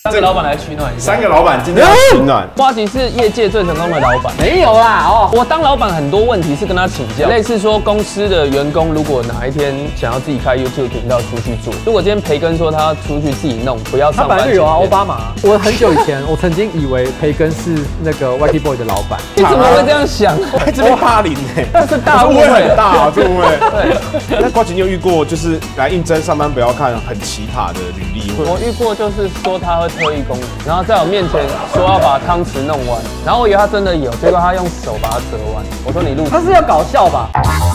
3个老板来取暖一下。 3个老板今天要取暖。 呱吉是业界最成功的老板， 没有啦哦。 我当老板很多问题是跟他请教，类似说公司的员工如果哪一天想要自己开 YouTube 频道出去做，如果今天培根说他要出去自己弄，不要上班。 他本来就有啊，奥巴马。我很久以前我曾经以为培根是那个 YT Boy 的老板， 你怎么会这样想？ 还这边霸凌哎， 但是大误会会很大啊，这误会。 对。 那呱吉，你有遇过就是来应征上班不要看很奇葩的履历？ 我遇过，就是说他会特异功能，然后在我面前说要把汤匙弄完，然后我以为他真的有，结果他用手把它折弯。我说你录， 他是要搞笑吧？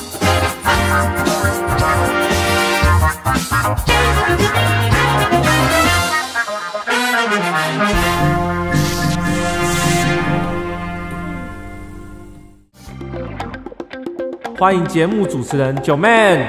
欢迎节目主持人9man。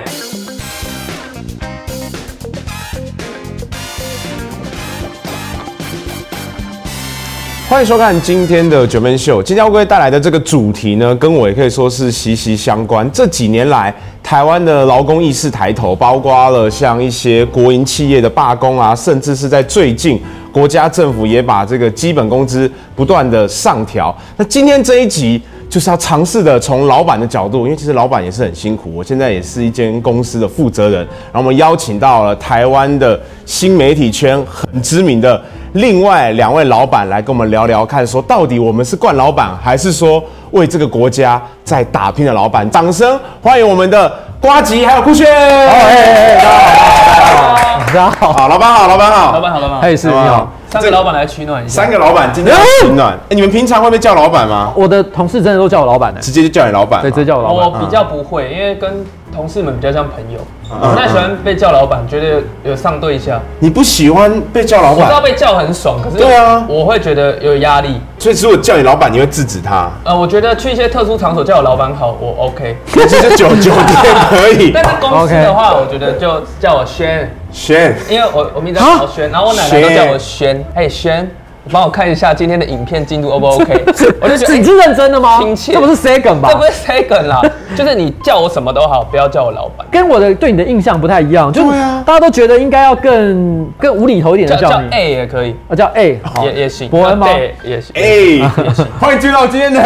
欢迎收看今天的9man秀。今天要为各位带来的这个主题呢，跟我也可以说是息息相关。这几年来，台湾的劳工意识抬头，包括了像一些国营企业的罢工啊，甚至是在最近，国家政府也把这个基本工资不断的上调。那今天这一集就是要尝试的从老板的角度，因为其实老板也是很辛苦。我现在也是一间公司的负责人，然后我们邀请到了台湾的新媒体圈很知名的另外2位老板来跟我们聊聊看，说到底我们是惯老板，还是说为这个国家在打拼的老板？掌声欢迎我们的呱吉还有酷炫！ 大家好， 好，老板好，老板好， 老板好，老板好， 嘿，是你好。 3个老板来取暖一下。 3个老板今天要取暖。你们平常会被叫老板吗？ 我的同事真的都叫我老板的， 直接就叫你老板？ 对，直接叫我老板。 我比较不会，因为跟同事们比较像朋友，我不太喜欢被叫老板，觉得有上对下。 你不喜欢被叫老板？ 我知道被叫很爽，可是对啊， 我会觉得有压力。 所以如果叫你老板，你会制止他？ 我觉得去一些特殊场所叫我老板好，我 OK。 其实酒店可以， 但是公司的话，我觉得就叫我轩，因为我名字叫小轩，然后我奶奶都叫我轩，嘿轩。你帮我看一下今天的影片进度 O 不 OK？ 我就觉得你是认真的吗？ 亲切， 这不是 second 吧？ 这不是 second 啦，就是你叫我什么都好，不要叫我老板。 跟我的对你的印象不太一样，就是大家都觉得应该要更无厘头一点的叫你。 叫 A 也可以， 叫 A 也行。 伯恩吗？ 也行。 A 欢迎进到今天的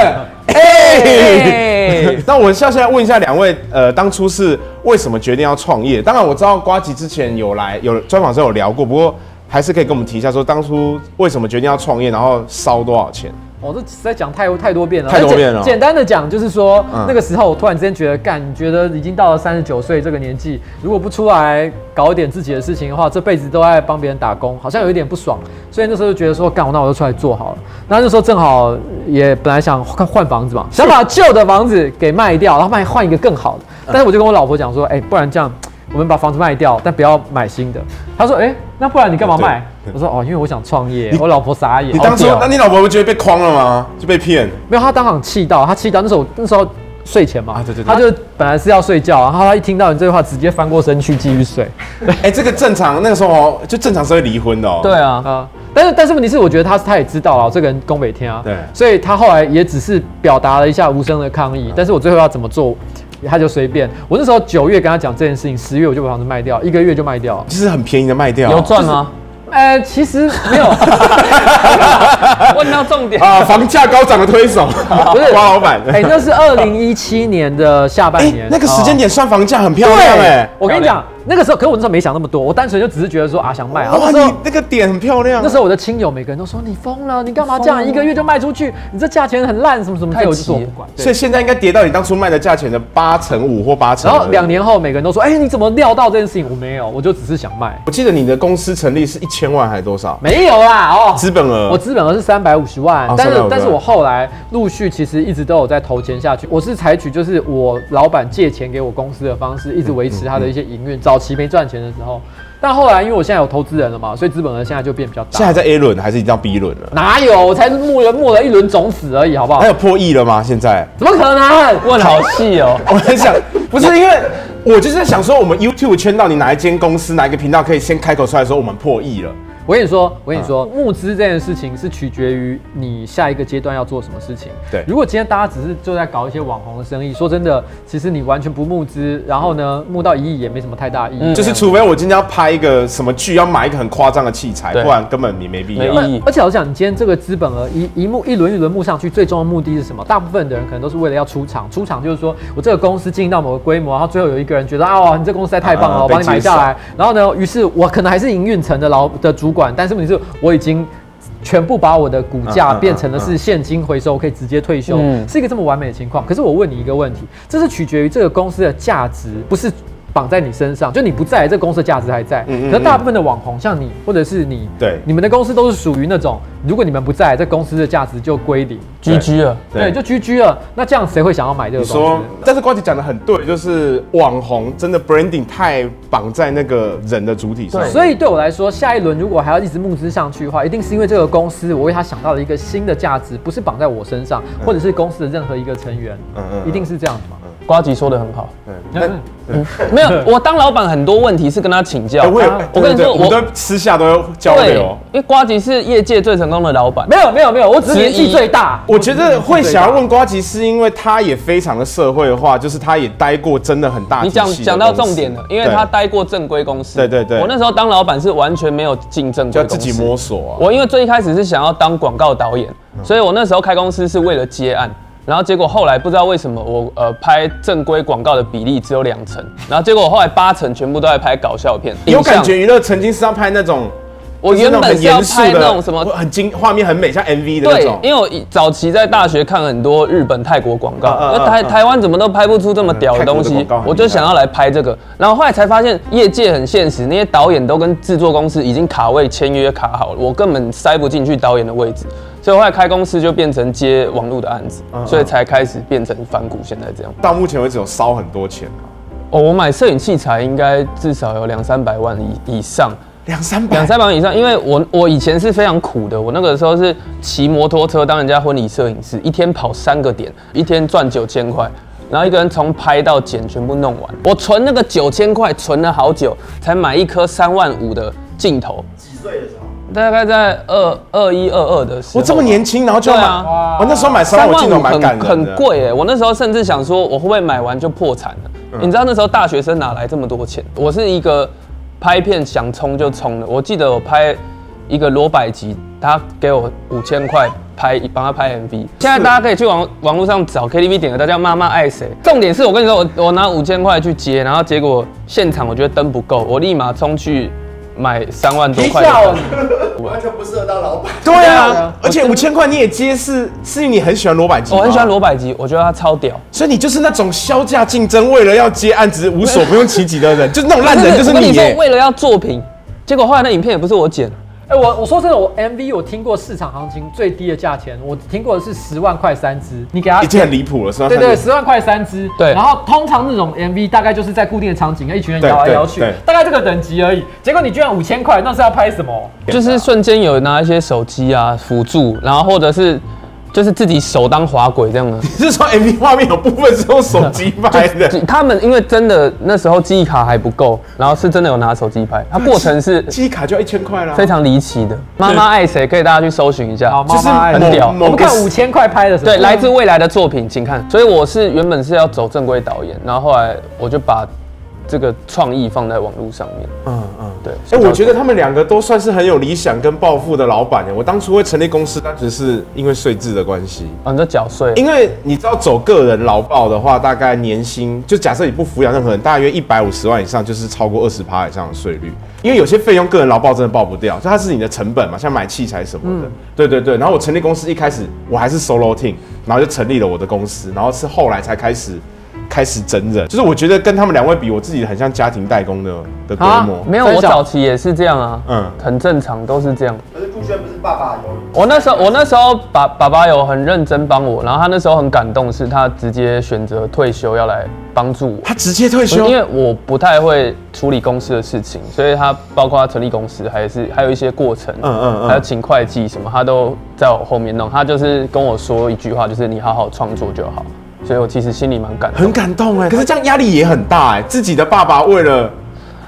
A。那我现在问一下2位，当初是为什么决定要创业？当然我知道呱吉之前有专访时候有聊过，不过还是可以跟我们提一下，说当初为什么决定要创业，然后烧多少钱？ 我这实在讲太多遍了， 太多遍了。 简单的讲就是说，那个时候我突然之间觉得，觉得已经到了39岁这个年纪，如果不出来搞一点自己的事情的话，这辈子都在帮别人打工，好像有一点不爽。所以那时候就觉得说，那我就出来做好了。那时候正好也本来想换房子嘛，想把旧的房子给卖掉，然后换一个更好的。但是我就跟我老婆讲说，不然这样。我们把房子卖掉，但不要买新的。他说：“那不然你干嘛卖？”我说：“因为我想创业。”我老婆傻眼。 你当初，那你老婆不觉得被诓了吗？就被骗？ 没有，她当场气到，那时候睡前嘛， 对， 她就本来是要睡觉，然后她一听到你这句话，直接翻过身去继续睡。 这个正常，那个时候就正常是会离婚的哦。 对啊， 但是问题是，我觉得他也知道了这个人宫北天啊， 对， 所以他后来也只是表达了一下无声的抗议。但是我最后要怎么做？他就随便。我那时候9月跟他讲这件事情，10月我就把房子卖掉，1个月就卖掉， 就是很便宜的卖掉。 有赚吗？ 其实没有。 问到重点啊，房价高涨的推手，不是瓜老板。 那是2017年的下半年， 那个时间点算房价很漂亮我跟你讲，那个时候，可是我那时候没想那么多，我单纯就只是觉得说想卖。 哇，你那个点很漂亮。 那时候我的亲友每个人都说你疯了，你干嘛这样1个月就卖出去？你这价钱很烂，什么什么。我就说我不管。 所以现在应该跌到你当初卖的价钱的85%或8%。 然后2年后，每个人都说，你怎么料到这件事情？我没有，我就只是想卖。 我记得你的公司成立是1000万还是多少？ 没有啦， 资本额。 我资本额是350万，但是我后来陆续其实一直都有在投钱下去。我是采取就是我老板借钱给我公司的方式，一直维持他的一些营运。早期没赚钱的时候，但后来因为我现在有投资人了嘛，所以资本额现在就变比较大。 现在还在 A 轮还是已经到 B 轮了？ 哪有？我才是没了1轮种子而已，好不好？ 还有破亿了吗？现在？ 怎么可能？ 问好细哦！ 我很想，不是因为我就是在想说，我们 YouTube 圈到底哪一间公司、哪一个频道可以先开口出来说我们破亿了？ 我跟你说，募资这件事情是取决于你下一个阶段要做什么事情。 对， 如果今天大家只是就在搞一些网红的生意，说真的，其实你完全不募资，然后呢，募到1亿也没什么太大意义。 就是除非我今天要拍一个什么剧，要买一个很夸张的器材，不然根本你没必要。 没意义。 而且我讲，你今天这个资本额一轮一轮募上去，最重要的目的是什么？大部分的人可能都是为了要出场，出场就是说我这个公司经营到某个规模，然后最后有一个人觉得你这公司太棒了，我帮你买下来。然后呢，于是我可能还是营运层的主管，但是问题是我已经全部把我的股价变成了是现金回收，我可以直接退休，是一个这么完美的情况。可是我问你一个问题，这是取决于这个公司的价值，不是绑在你身上，就你不在，这个公司的价值还在。可是大部分的网红，像你或者是你， 对， 你们的公司都是属于那种，如果你们不在，这公司的价值就归零 ，GG 了， 对，就 GG 了。那这样谁会想要买这个公司？ 但是瓜姐讲的很对，就是网红真的 branding 太绑在那个人的主体上。 所以对我来说，下一轮如果还要一直募资上去的话，一定是因为这个公司我为他想到了一个新的价值，不是绑在我身上，或者是公司的任何一个成员，一定是这样子嘛。 呱吉说的很好，没有，我当老板很多问题是跟他请教。我跟你说， 我都私下都交流， 因为呱吉是业界最成功的老板。 没有，我只是年纪最大。 我觉得会想要问呱吉，是因为他也非常的社会化，就是他也待过真的很大体系的公司。 你讲到重点了，因为他待过正规公司。 对， 我那时候当老板是完全没有进正规公司， 就自己摸索啊。 我因为最一开始是想要当广告导演，所以我那时候开公司是为了接案。然后结果后来不知道为什么我拍正规广告的比例只有2成，然后结果我后来8成全部都在拍搞笑片。 有感觉娱乐曾经是要拍那种， 我原本是要拍那种什么画面很美，像 MV 的那种。 对，因为我早期在大学看很多日本、泰国广告，台湾怎么都拍不出这么屌的东西，我就想要来拍这个。然后后来才发现业界很现实，那些导演都跟制作公司已经卡位签约卡好了，我根本塞不进去导演的位置。所以后来开公司就变成接网络的案子，所以才开始变成反骨现在这样。 到目前为止有烧很多钱我买摄影器材应该至少有200-300万以上 ，200-300 万以上。因为我以前是非常苦的，我那个时候是骑摩托车当人家婚礼摄影师，一天跑3个点，一天赚9000块，然后一个人从拍到剪全部弄完。我存那个9000块存了好久，才买一颗3万5的镜头。 几岁的时候？ 大概在21、22的时候， 我这么年轻，然后就买，我那时候买3万5镜头蛮感人的， 很贵哎。我那时候甚至想说，我会不会买完就破产了？你知道那时候大学生哪来这么多钱？我是一个拍片想冲就冲的。我记得我拍一个罗百吉，他给我5000块帮他拍 MV。现在大家可以去网络上找 KTV 点歌，叫妈妈爱谁。重点是我跟你说，我拿5000块去接，然后结果现场我觉得灯不够，我立马冲去买3万多块的。 完全不适合当老板。 对啊，而且5000块你也接是因为你很喜欢罗百吉。 我很喜欢罗百吉，我觉得他超屌。 所以你就是那种削价竞争，为了要接案子无所不用其极的人，就是那种烂人，就是你。 我跟你说，为了要作品，结果后来那影片也不是我剪。 我说真的，我 MV 我听过市场行情最低的价钱，我听过的是10万块3支，你给他已经很离谱了，是吧？ 对10万块3支，对。然后通常那种 MV 大概就是在固定的场景，一群人摇来摇去，大概这个等级而已。结果你居然5000块，那是要拍什么？ 就是瞬间有拿一些手机啊辅助，然后或者是就是自己手当滑轨这样的。 你是说 MV 画面有部分是用手机拍的？ 他们因为真的那时候记忆卡还不够，然后是真的有拿手机拍，它过程是记忆卡就要1000块啦， 非常离奇的。妈妈爱谁可以大家去搜寻一下， 就是很屌。 我们看5000块拍的什么？ 对，来自未来的作品，请看。所以我是原本是要走正规导演，然后后来我就把这个创意放在网络上面。对。 我觉得他们2个都算是很有理想跟抱负的老板。我当初会成立公司，单纯是因为税制的关系。 你在缴税？ 因为你知道走个人劳保的话，大概年薪就假设你不扶养任何人，大约150万以上就是超过20%以上的税率。因为有些费用个人劳保真的报不掉，就它是你的成本嘛，像买器材什么的。对。然后我成立公司一开始我还是 solo team， 然后就成立了我的公司，然后是后来才开始整人，就是我觉得跟他们2位比，我自己很像家庭代工的规模。 没有，我早期也是这样啊，很正常，都是这样。 可是顾轩不是爸爸有？ 我那时候爸爸有很认真帮我，然后他那时候很感动，是他直接选择退休要来帮助我。 他直接退休， 因为我不太会处理公司的事情，所以他包括他成立公司，还有一些过程，还有请会计什么，他都在我后面弄。他就是跟我说一句话，就是你好好创作就好。所以我其实心里蛮感动， 很感动可是这样压力也很大自己的爸爸为了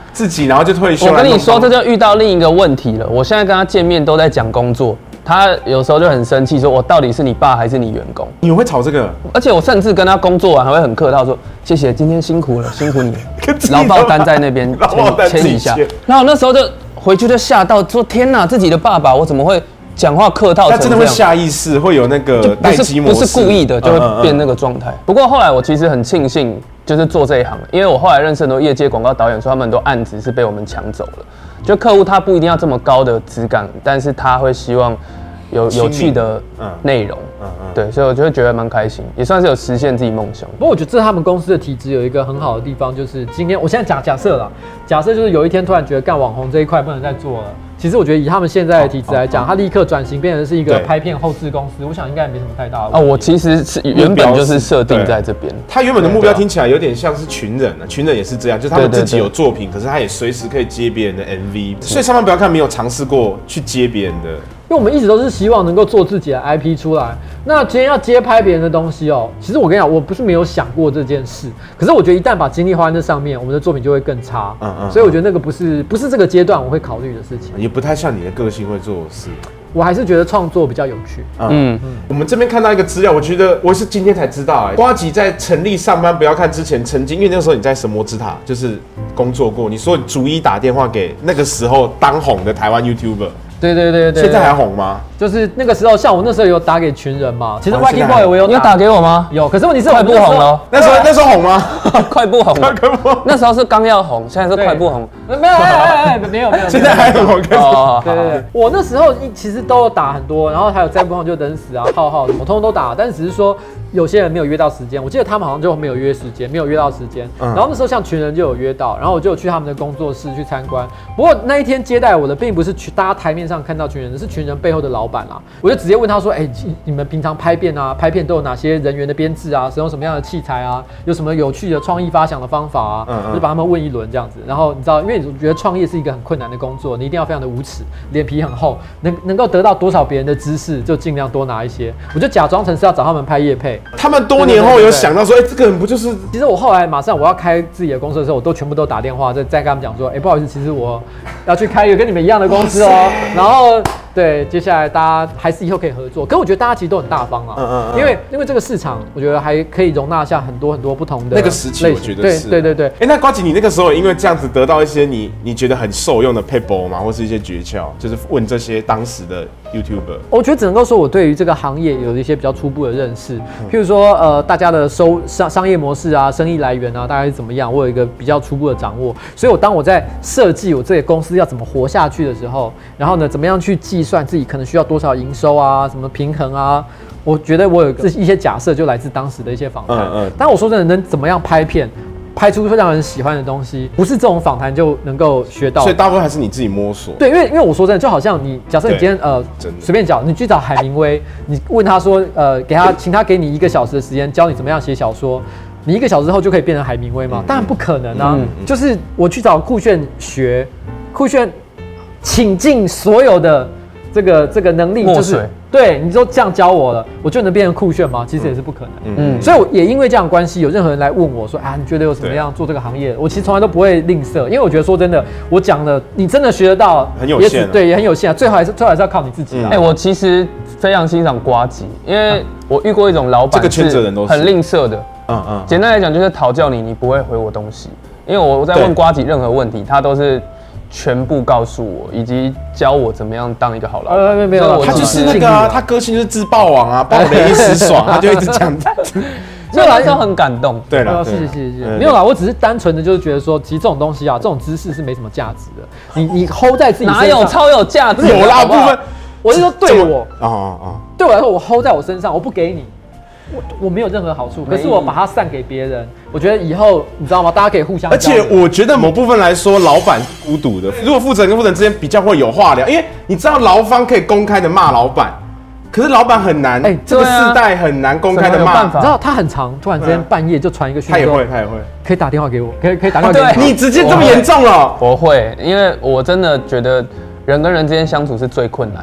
自己，然后就退休。 我跟你说，这就遇到另一个问题了。我现在跟他见面都在讲工作，他有时候就很生气，说我到底是你爸还是你员工？ 你会吵这个？ 而且我甚至跟他工作完还会很客套说，谢谢，今天辛苦了，辛苦你了，劳报单在那边签一下。然后那时候就回去就吓到，说天哪，自己的爸爸，我怎么会讲话客套成这样？ 他真的会下意识会有那个待机模式， 不是故意的，就会变那个状态。不过后来我其实很庆幸，就是做这一行，因为我后来认识很多业界广告导演，说他们很多案子是被我们抢走了。就客户他不一定要这么高的质感，但是他会希望有趣的内容。对，所以我就会觉得蛮开心，也算是有实现自己梦想。 不过我觉得这是他们公司的体质有一个很好的地方，就是今天我现在假设啦，假设就是有一天突然觉得干网红这一块不能再做了。其实我觉得以他们现在的体质来讲，他立刻转型变成是一个拍片后制公司，我想应该也没什么太大的问题。 我其实是原本就是设定在这边。 他原本的目标听起来有点像是群人啊，群人也是这样，就是他们自己有作品，可是他也随时可以接别人的 MV。所以上班不要看没有尝试过去接别人的。 因为我们一直都是希望能够做自己的 IP 出来。那今天要接拍别人的东西哦，其实我跟你讲，我不是没有想过这件事，可是我觉得一旦把精力花在这上面，我们的作品就会更差。所以我觉得那个不是这个阶段我会考虑的事情， 也不太像你的个性会做的事。 我还是觉得创作比较有趣。 我们这边看到一个资料，我觉得我是今天才知道，呱吉在成立上班不要看之前，曾经因为那个时候你在神魔之塔就是工作过，你说你逐一打电话给那个时候当红的台湾 YouTuber。 对， 现在还红吗？ 就是那个时候，像我那时候有打给群人嘛。其实 Wacky Boy 我有你有打给我吗？ 有，可是问题是快不红了。 那时候红吗？ 快不红了。那时候是刚要红，现在是快不红。 没有。 现在还很红。 对，我那时候其实都有打很多，然后还有再不红就等死啊，浩我通通都打，但是只是说有些人没有约到时间。我记得他们好像就没有约时间，没有约到时间。然后那时候像群人就有约到，然后我就有去他们的工作室去参观。不过那一天接待我的并不是大家台面上看到群人，是群人背后的老板啦。我就直接问他说：“你们平常拍片都有哪些人员的编制啊？使用什么样的器材啊？有什么有趣的创意发想的方法啊？”我就把他们问一轮这样子。然后你知道，因为我觉得创业是一个很困难的工作，你一定要非常的无耻，脸皮很厚，能够得到多少别人的知识，就尽量多拿一些。我就假装成是要找他们拍业配。 他们多年后有想到说，这个人不就是？ 其实我后来马上我要开自己的公司的时候，我都全部都打电话再跟他们讲说，不好意思，其实我要去开一个跟你们一样的公司哦。然后对，接下来大家还是以后可以合作。可我觉得大家其实都很大方啊，因为这个市场，我觉得还可以容纳下很多不同的那个时期，我觉得是。 对。 那呱吉，你那个时候因为这样子得到一些你觉得很受用的 paper 吗，或是一些诀窍，就是问这些当时的 YouTuber。 我觉得只能够说我对于这个行业有一些比较初步的认识，譬如说大家的商业模式啊、生意来源啊，大概是怎么样，我有一个比较初步的掌握。所以当我在设计我这个公司要怎么活下去的时候，然后呢，怎么样去计算自己可能需要多少营收啊、什么平衡啊，我觉得我有一些假设就来自当时的一些访谈。但我说真的，能怎么样拍片？拍出会让人喜欢的东西，不是这种访谈就能够学到， 所以大部分还是你自己摸索。 对，因为我说真的，就好像你假设你今天随便讲，你去找海明威，你问他说请他给你1个小时的时间教你怎么样写小说，你1个小时后就可以变成海明威吗？当然不可能啊！就是我去找酷炫学，酷炫倾尽所有的这个能力，就是对你都这样教我了，我就能变成酷炫吗？其实也是不可能。所以我也因为这样的关系，有任何人来问我说你觉得有什么样做这个行业？我其实从来都不会吝啬，因为我觉得说真的，我讲的你真的学得到， 很有限， 对，也很有限。最后还是要靠你自己。 我其实非常欣赏呱吉，因为我遇过一种老板， 这个圈子的人都是很吝啬的。简单来讲就是讨教你不会回我东西，因为我在问呱吉任何问题，他都是全部告诉我，以及教我怎么样当一个好老板。 没有， 他就是那个他个性就是自爆王啊，爆雷一时爽，他就一直讲。 所以那时候很感动。 对了， 谢谢。没有啦，我只是单纯的就是觉得说，其实这种东西啊，这种知识是没什么价值的。你 hold 在自己身上， 哪有超有价值？ 有啦部分， 我是说对我对我来说，我 hold 在我身上，我不给你。我没有任何好处，可是我把它散给别人，我觉得以后你知道吗？大家可以互相。 而且我觉得某部分来说，老板是孤独的。如果负责人跟负责人之间比较会有话聊，因为你知道劳方可以公开的骂老板，可是老板很难。这个世代很难公开的骂。 你知道他很长，突然之间半夜就传一个讯息， 他也会， 可以打电话给我，可以打电话给你。你直接这么严重了？ 我会，因为我真的觉得人跟人之间相处是最困难的。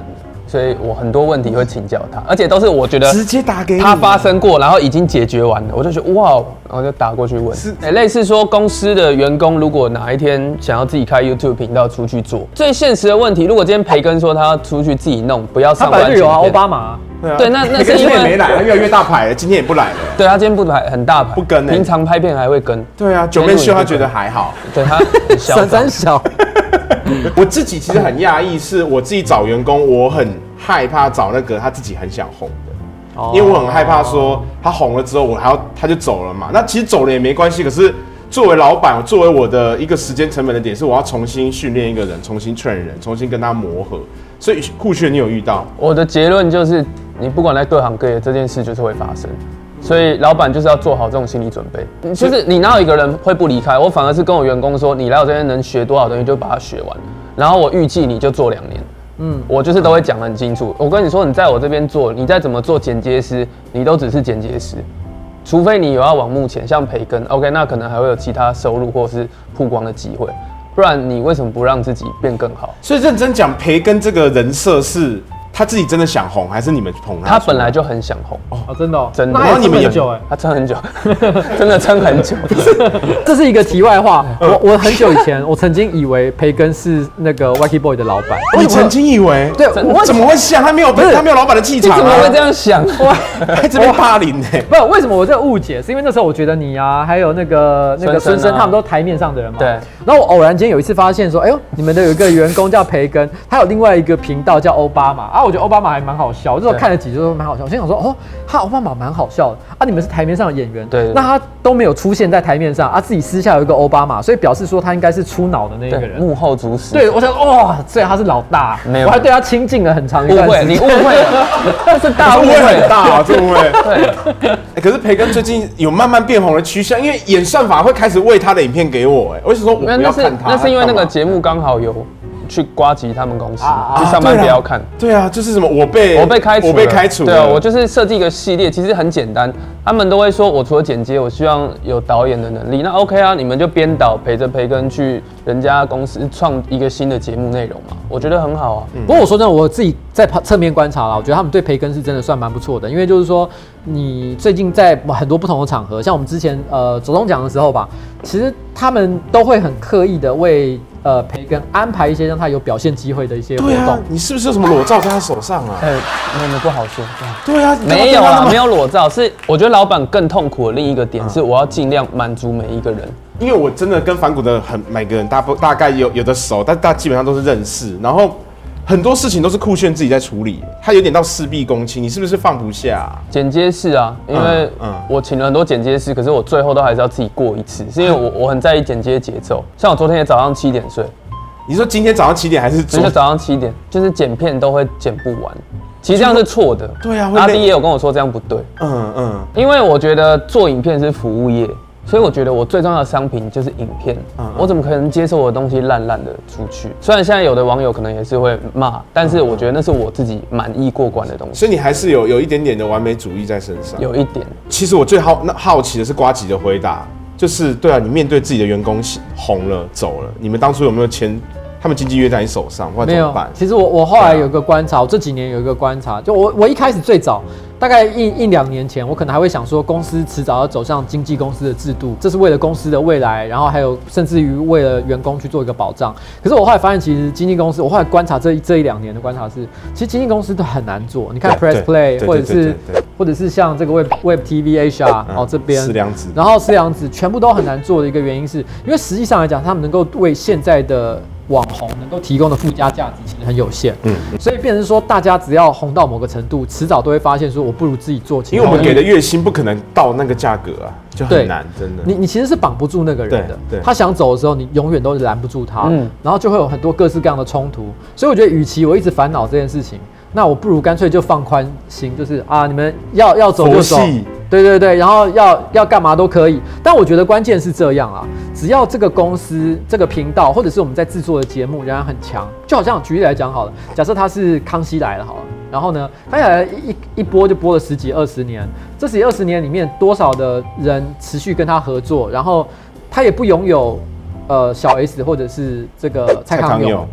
所以我很多问题会请教他，而且都是我觉得直接打给你他发生过，然后已经解决完了，我就觉得哇，然后就打过去问。类似说公司的员工如果哪一天想要自己开 YouTube 频道出去做，最现实的问题，如果今天培根说他要出去自己弄，不要上班， 他本来就有啊，奥巴马。 对，那是因为今天也没来，越来越大牌了，今天也不来了。 对他今天不来很大牌， 不跟平常拍片还会跟。 对啊，9妹秀他觉得还好， 对他很嚣张三小。 我自己其实很讶异，是我自己找员工，我很害怕找那个他自己很想红的，因为我很害怕说他红了之后，他就走了嘛。那其实走了也没关系，可是作为老板，作为我的一个时间成本的点是，我要重新训练一个人，重新 train 人，重新跟他磨合。所以酷炫，你有遇到？ 我的结论就是，你不管在各行各业，这件事就是会发生。所以老板就是要做好这种心理准备，就是你哪有一个人会不离开？我反而是跟我员工说，你来我这边能学多少东西就把它学完，然后我预计你就做2年。我就是都会讲得很清楚。我跟你说，你在我这边做，你再怎么做剪接师，你都只是剪接师，除非你有要往幕前，像培根 ，OK， 那可能还会有其他收入或是曝光的机会，不然你为什么不让自己变更好？ 所以认真讲，培根这个人设是他自己真的想红，还是你们捧他？ 他本来就很想红哦，真的， 真的。 然后你们很久哎， 他撑很久，真的撑很久。 这是一个题外话，我很久以前，我曾经以为培根是那个 Wacky Boy 的老板。 你曾经以为？ 对， 我怎么会想？他没有老板的气场， 怎么会这样想？ 还这边霸凌呢？ 不是，为什么我这个误解？是因为那时候我觉得你啊，还有那个孙生，他们都台面上的人嘛。 对。 然后我偶然间有一次发现说，哎呦，你们的有一个员工叫培根，他有另外一个频道叫欧巴马啊，我觉得欧巴马还蛮好笑，我那时候看了几集都蛮好笑。我心想说，哦，他欧巴马蛮好笑的啊，你们是台面上的演员， 对， 那他都没有出现在台面上啊，自己私下有一个欧巴马，所以表示说他应该是出脑的那个人， 幕后主使。 对，我想哇，所以他是老大， 没有， 我还对他亲近了很长一段时间。 你误会了，这是大误会很大啊，这误会。 对， 可是培根最近有慢慢变红的趋向，因为演算法会开始喂他的影片给我，我就说我不要看他。 那是因为那个节目刚好有去呱吉他们公司去上班，不要看。 对啊，就是什么我被开除。 对啊，我就是设计一个系列，其实很简单。他们都会说，我除了剪接，我希望有导演的能力。那 OK 啊，你们就编导陪着培根去人家公司创一个新的节目内容嘛，我觉得很好啊。 不过我说真的，我自己在侧面观察啦，我觉得他们对培根是真的算蛮不错的，因为就是说，你最近在很多不同的场合，像我们之前走中奖的时候吧，其实他们都会很刻意的为培根安排一些让他有表现机会的一些活动。 对啊，你是不是有什么裸照在他手上啊？ 那不好说。 对啊， 没有啦，没有裸照。是我觉得老板更痛苦的另一个点是，我要尽量满足每一个人。 因为我真的跟反骨的每个人大概有的熟，但大基本上都是认识，然后很多事情都是酷炫自己在处理，他有点到事必躬亲，你是不是放不下？ 剪接室啊，因为我请了很多剪接师，可是我最后都还是要自己过一次，是因为我很在意剪接节奏。像我昨天也早上7点睡， 你说今天早上7点还是？ 就早上7点，就是剪片都会剪不完。其实这样是错的。 对啊， 阿弟也有跟我说这样不对。因为我觉得做影片是服务业。所以我觉得我最重要的商品就是影片，我怎么可能接受我的东西烂烂的出去？虽然现在有的网友可能也是会骂，但是我觉得那是我自己满意过关的东西。 所以你还是有一点点的完美主义在身上。 有一点。其实我最好奇的是呱吉的回答，就是对啊，你面对自己的员工红了走了，你们当初有没有签？他们经纪约在你手上，或者怎么办？ 其实我后来有一个观察，我这几年有一个观察，就我一开始最早大概一两年前，我可能还会想说，公司迟早要走向经纪公司的制度，这是为了公司的未来，然后还有甚至于为了员工去做一个保障。可是我后来发现，其实经纪公司，我后来观察这一两年的观察是，其实经纪公司都很难做。你看 Press Play， 或者是像这个 Web TV Asia 这边，然后四良子全部都很难做的一个原因是，因为实际上来讲，他们能够为现在的网红能够提供的附加价值其实很有限，所以变成说大家只要红到某个程度，迟早都会发现说我不如自己做。 因为我们给的月薪不可能到那个价格啊，就很难，真的。 你其实是绑不住那个人的，他想走的时候，你永远都拦不住他，然后就会有很多各式各样的冲突。所以我觉得，与其我一直烦恼这件事情，那我不如干脆就放宽心，就是啊，你们要走就走。对，然后要干嘛都可以，但我觉得关键是这样啊，只要这个公司、这个频道，或者是我们在制作的节目仍然很强，就好像举例来讲好了，假设他是康熙来了好了，然后呢，康熙来了一播就播了10几20年，这10几20年里面多少的人持续跟他合作，然后他也不拥有小 S 或者是这个蔡康永。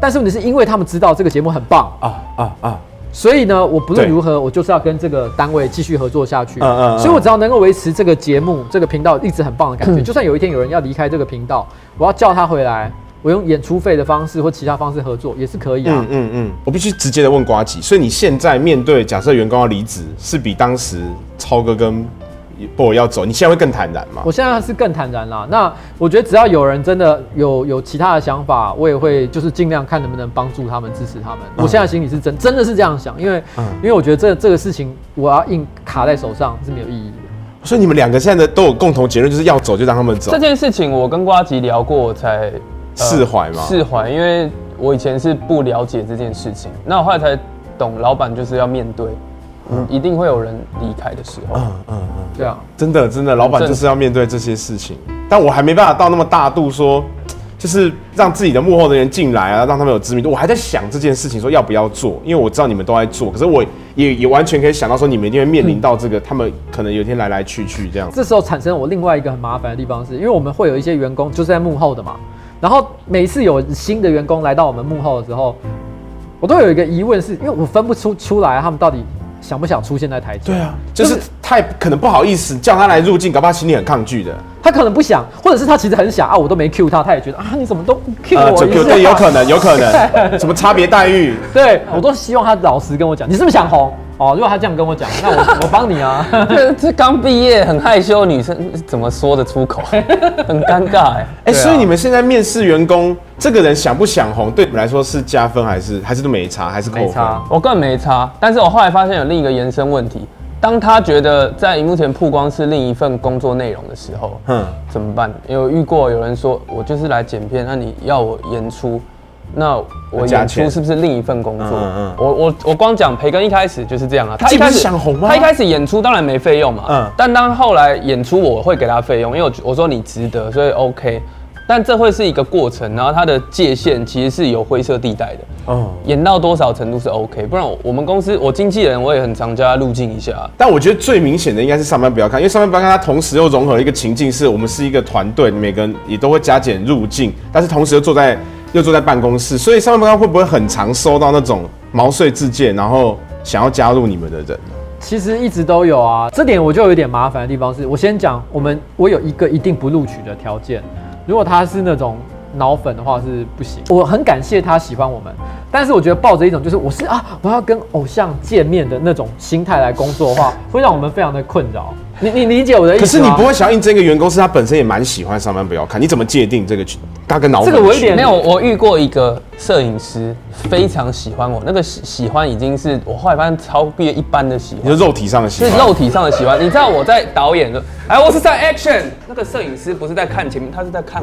但是问题是因为他们知道这个节目很棒所以呢，我不论如何，我就是要跟这个单位继续合作下去。所以我只要能够维持这个节目、这个频道一直很棒的感觉，就算有一天有人要离开这个频道，我要叫他回来，我用演出费的方式或其他方式合作也是可以啊。 我必须直接的问呱吉，所以你现在面对假设员工要离职，是比当时超哥跟BOY要走，你现在会更坦然吗？ 我现在是更坦然啦。那我觉得只要有人真的有其他的想法，我也会就是尽量看能不能帮助他们、支持他们。我现在心里是真的是这样想，因为我觉得这个事情我要硬卡在手上是没有意义的。 所以你们两个现在都有共同结论，就是要走就让他们走。 这件事情我跟呱吉聊过，我才释怀吗？ 释怀，因为我以前是不了解这件事情，那我后来才懂，老板就是要面对。一定会有人离开的时候。 对啊， 真的，老板就是要面对这些事情。但我还没办法到那么大度说，就是让自己的幕后的人进来啊，让他们有知名度。我还在想这件事情，说要不要做，因为我知道你们都在做，可是我也完全可以想到说，你们一定会面临到这个，他们可能有一天来去这样。 这时候产生我另外一个很麻烦的地方是，因为我们会有一些员工就是在幕后的嘛，然后每一次有新的员工来到我们幕后的时候，我都有一个疑问是，因为我分不出来他们到底想不想出现在台前？ 对啊，就是太可能不好意思叫他来入境，搞不好心里很抗拒的。 他可能不想，或者是他其实很想啊，我都没 cue 他，他也觉得啊，你怎么都不 cue 我？ 对，有可能，什么差别待遇？ 对，我都希望他老实跟我讲，你是不是想红？哦，如果他这样跟我讲，那我帮你啊。 这刚毕业很害羞的女生怎么说得出口？很尴尬所以你们现在面试员工，这个人想不想红，对你们来说是加分还是都没差，还是扣分？ 没差， 我根本没差。但是我后来发现有另一个延伸问题，当他觉得在荧幕前曝光是另一份工作内容的时候，怎么办？有遇过有人说我就是来剪片，那你要我演出，那我演出是不是另一份工作？我光讲培根一开始就是这样啊，他一开始想红吗？ 他一开始演出当然没费用嘛，但当后来演出我会给他费用，因为我说你值得，所以 OK。但这会是一个过程，然后它的界限其实是有灰色地带的。演到多少程度是 OK， 不然我们公司我经纪人我也很常叫他入境一下。 但我觉得最明显的应该是上班不要看，因为上班不要看它同时又融合了一个情境，是我们是一个团队，每个人也都会加减入境，但是同时又坐在办公室，所以上班不要看会不会很常收到那种毛遂自荐，然后想要加入你们的人？ 其实一直都有啊，这点我就有点麻烦的地方是，我先讲我有一个一定不录取的条件。如果他是那种脑粉的话是不行。我很感谢他喜欢我们，但是我觉得抱着一种就是我要跟偶像见面的那种心态来工作的话，会让我们非常的困扰。你理解我的意思吗？ 可是你不会想要应征一个员工，是他本身也蛮喜欢上班不要看，你怎么界定这个他跟脑粉？ 这个我有点没有，我遇过一个摄影师非常喜欢我，那个喜欢已经是我后来发现超越一般的喜欢， 你说肉体上的喜欢， 是肉体上的喜欢。你知道我在导演的，我是在 action， 那个摄影师不是在看前面，他是在看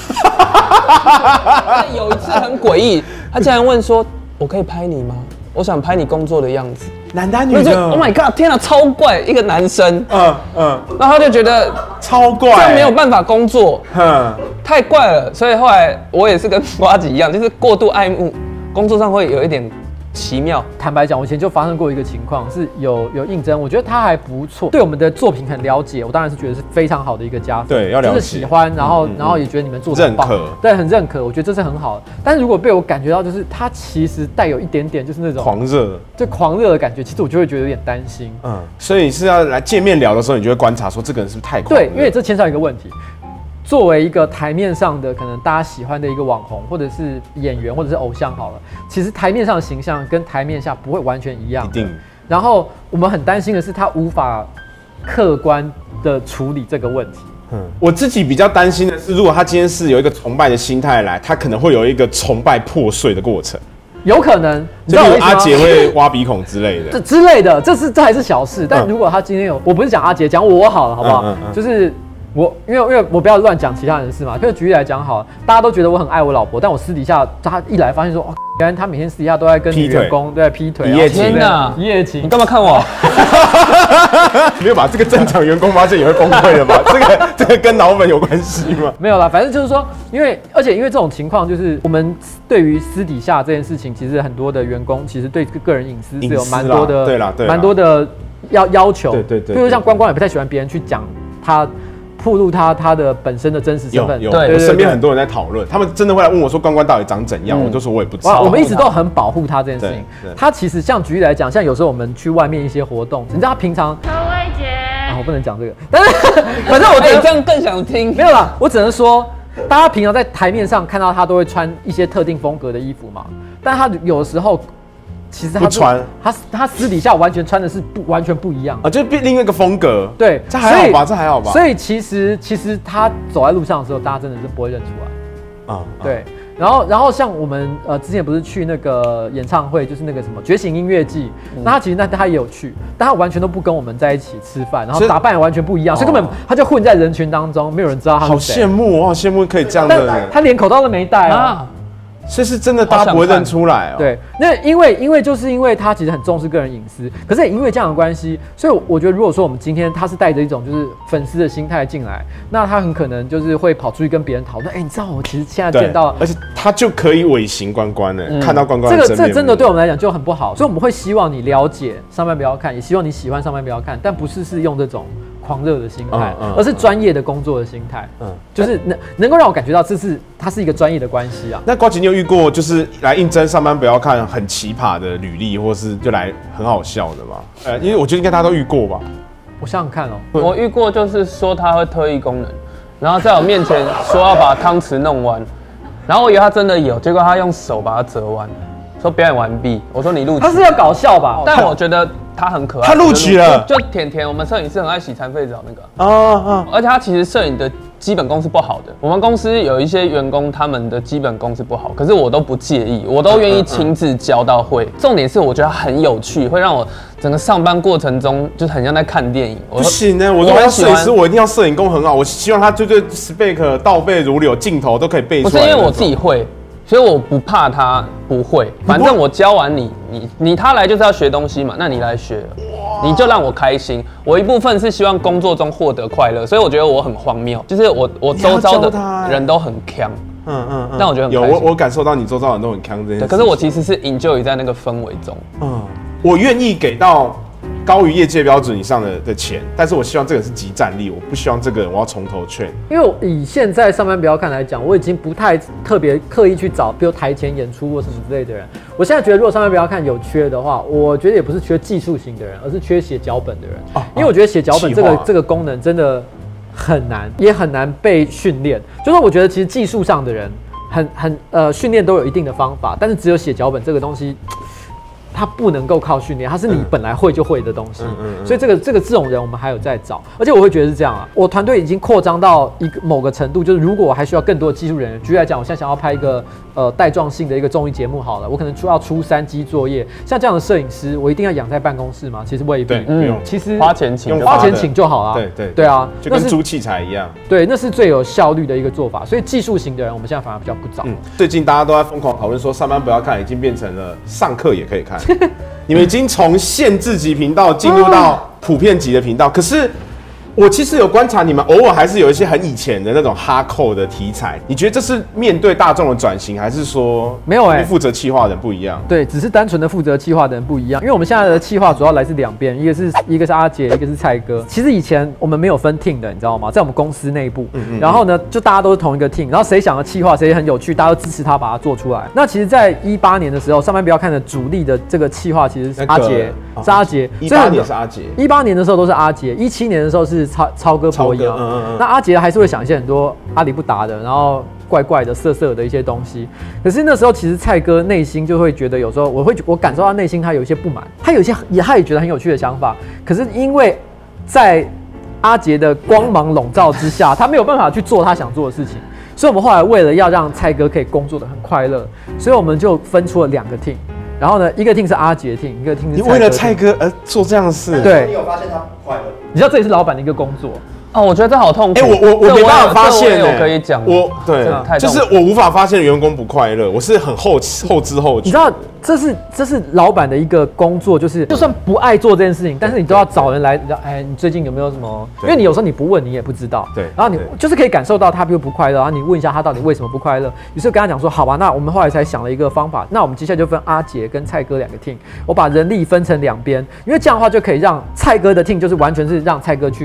我。有一次很诡异，他竟然问说：“我可以拍你吗？我想拍你工作的样子。” 男的女的 ？Oh my god！ 天啊，超怪，一个男生。然后他就觉得超怪， 这没有办法工作，太怪了。所以后来我也是跟呱吉一样，就是过度爱慕，工作上会有一点奇妙。 坦白讲，我以前就发生过一个情况，是有应征，我觉得他还不错，对我们的作品很了解，我当然是觉得是非常好的一个加分。 对，要了解， 就是喜欢，然后也觉得你们做得很棒，对，很认可，我觉得这是很好的。但是如果被我感觉到，就是他其实带有一点点就是那种狂热的感觉，其实我就会觉得有点担心。 所以你是要来见面聊的时候，你就会观察说这个人是不是太狂热？ 对，因为这牵涉一个问题。作为一个台面上的可能大家喜欢的一个网红，或者是演员，或者是偶像好了，其实台面上的形象跟台面下不会完全一样。 一定。 然后我们很担心的是，他无法客观的处理这个问题。 我自己比较担心的是，如果他今天是有一个崇拜的心态来，他可能会有一个崇拜破碎的过程。 有可能， 就比如阿杰会挖鼻孔之类的， 之类的，这还是小事。但如果他今天有，我不是讲阿杰，讲我好了，好不好？就是因为我不要乱讲其他人的事嘛。就举例来讲好了，大家都觉得我很爱我老婆，但我私底下他一来发现说，原来他每天私底下都在跟女员工劈腿， 一夜情啊， 一夜情。 你干嘛看我？ 没有吧？这个正常员工发现也会崩溃的吧？这个跟脑粉有关系吗？ 没有啦，反正就是说，而且因为这种情况，就是我们对于私底下这件事情，其实很多的员工其实对个人隐私是有蛮多的，蛮多的要求。 对。 比如像关关也不太喜欢别人去讲他暴露他的本身的真实身份。 有， 对我身边很多人在讨论，他们真的会来问我说关关到底长怎样，我就说我也不知道。 我们一直都很保护他这件事情对。 他其实像举例来讲，像有时候我们去外面一些活动，你知道他平常何薇姐， 我不能讲这个，但是反正我觉得这样更想听。 没有啦，我只能说，大家平常在台面上看到他都会穿一些特定风格的衣服嘛，但他有时候其实他不穿， 他私底下完全穿的是完全不一样啊，就变另一个风格。 对， 这还好吧？这还好吧？ 所以其实他走在路上的时候，大家真的是不会认出来。对。然后像我们之前不是去那个演唱会，就是那个什么觉醒音乐季，那他其实他也有去，但他完全都不跟我们在一起吃饭，然后打扮也完全不一样，所以根本他就混在人群当中，没有人知道他是谁。 好羡慕，我好羡慕可以这样的人。 他连口罩都没戴啊。 所以是真的，大家不会认出来哦。 对，那因为他其实很重视个人隐私，可是也因为这样的关系，所以我觉得如果说我们今天他是带着一种就是粉丝的心态进来，那他很可能就是会跑出去跟别人讨论，你知道我其实现在见到， 而且他就可以尾行关关了，看到关关的真面目。 这真的对我们来讲就很不好，所以我们会希望你了解上班不要看，也希望你喜欢上班不要看，但不是用这种狂热的心态，而是专业的工作的心态，就是能够让我感觉到它是一个专业的关系啊。 那瓜吉，你有遇过就是来应征上班不要看很奇葩的履历，或是就来很好笑的吗？因为我觉得应该大家都遇过吧。 我想想看哦， 我遇过就是说他会特异功能，然后在我面前说要把汤匙弄弯，然后我以为他真的有，结果他用手把它折弯，说表演完毕。我说你录取， 他是要搞笑吧？ 但我觉得他很可爱， 他录取了， 就甜甜，我们摄影师很爱洗残废澡那个而且他其实摄影的基本功是不好的。我们公司有一些员工，他们的基本功是不好，可是我都不介意，我都愿意亲自教到会。重点是我觉得很有趣，会让我整个上班过程中就是很像在看电影。 不行呢，我如果要摄影师，我一定要摄影功很好，我希望他对 spec 倒背如流，镜头都可以背出来。 不是因为我自己会。所以我不怕他不会，反正我教完你他来就是要学东西嘛，那你来学，你就让我开心。我一部分是希望工作中获得快乐，所以我觉得我很荒谬，就是我周遭的人都很强，但我觉得很开心。 我感受到你周遭人都很强这件事。 可是我其实是 enjoy 在那个氛围中， 我愿意给到高于业界标准以上的钱，但是我希望这个是即战力，我不希望这个人我要从头劝。 因为以现在上班不要看来讲，我已经不太特别刻意去找，比如台前演出或什么之类的人。我现在觉得，如果上班不要看有缺的话，我觉得也不是缺技术型的人，而是缺写脚本的人。因为我觉得写脚本这个功能真的很难，也很难被训练。就是我觉得其实技术上的人训练都有一定的方法，但是只有写脚本这个东西。它不能够靠训练，它是你本来会就会的东西，所以这种人我们还有在找，而且我会觉得是这样啊，我团队已经扩张到某个程度，就是如果我还需要更多的技术人员，举例来讲，我现在想要拍一个带状性的一个综艺节目好了，我可能要出3机作业，像这样的摄影师，我一定要养在办公室吗？其实未必， 不用， 其实花钱请就好了，对啊， 就跟租器材一样， 对，那是最有效率的一个做法，所以技术型的人我们现在反而比较不找。 最近大家都在疯狂讨论说，上班不要看已经变成了上课也可以看。你们已经从限制级频道进入到普遍级的频道，可是我其实有观察，你们偶尔还是有一些很以前的那种哈扣的题材。你觉得这是面对大众的转型，还是说没有负责企划的人不一样？ 对，只是单纯的负责企划的人不一样。因为我们现在的企划主要来自2边，一个是阿杰，一个是蔡哥。其实以前我们没有分 team 的，你知道吗？在我们公司内部，然后呢，就大家都是同一个 team， 然后谁想的企划，谁很有趣，大家都支持他把它做出来。那其实，在18年的时候，上班不要看的主力的这个企划其实是阿杰，是阿杰。 18年是阿杰 ，18年的时候都是阿杰，17年的时候是超哥博弈啊。那阿杰还是会想一些很多阿里不达的，然后怪怪的、色色的一些东西。可是那时候其实蔡哥内心就会觉得，有时候我感受到内心他有一些不满，他也觉得很有趣的想法。可是因为在阿杰的光芒笼罩之下，他没有办法去做他想做的事情。所以我们后来为了要让蔡哥可以工作得很快乐，所以我们就分出了2个 team。然后呢，一个 team 是阿杰 team， 一个 team 是蔡哥 team。 你为了蔡哥而做这样的事， 对， 你有发现他不快乐？ 你知道这也是老板的一个工作。 我觉得这好痛苦。 我没办法发现， 我可以讲， 就是我无法发现员工不快乐，我是很后知后觉。 你知道，这是老板的一个工作，就是就算不爱做这件事情，但是你都要找人来，你最近有没有什么？因为你有时候你不问，你也不知道。 对。 然后你就是可以感受到他不快乐，然后你问一下他到底为什么不快乐。于是跟他讲说，好吧，那我们后来才想了一个方法，那我们接下来就分阿杰跟蔡哥2个 team， 我把人力分成2边，因为这样的话就可以让蔡哥的 team 就是完全是让蔡哥去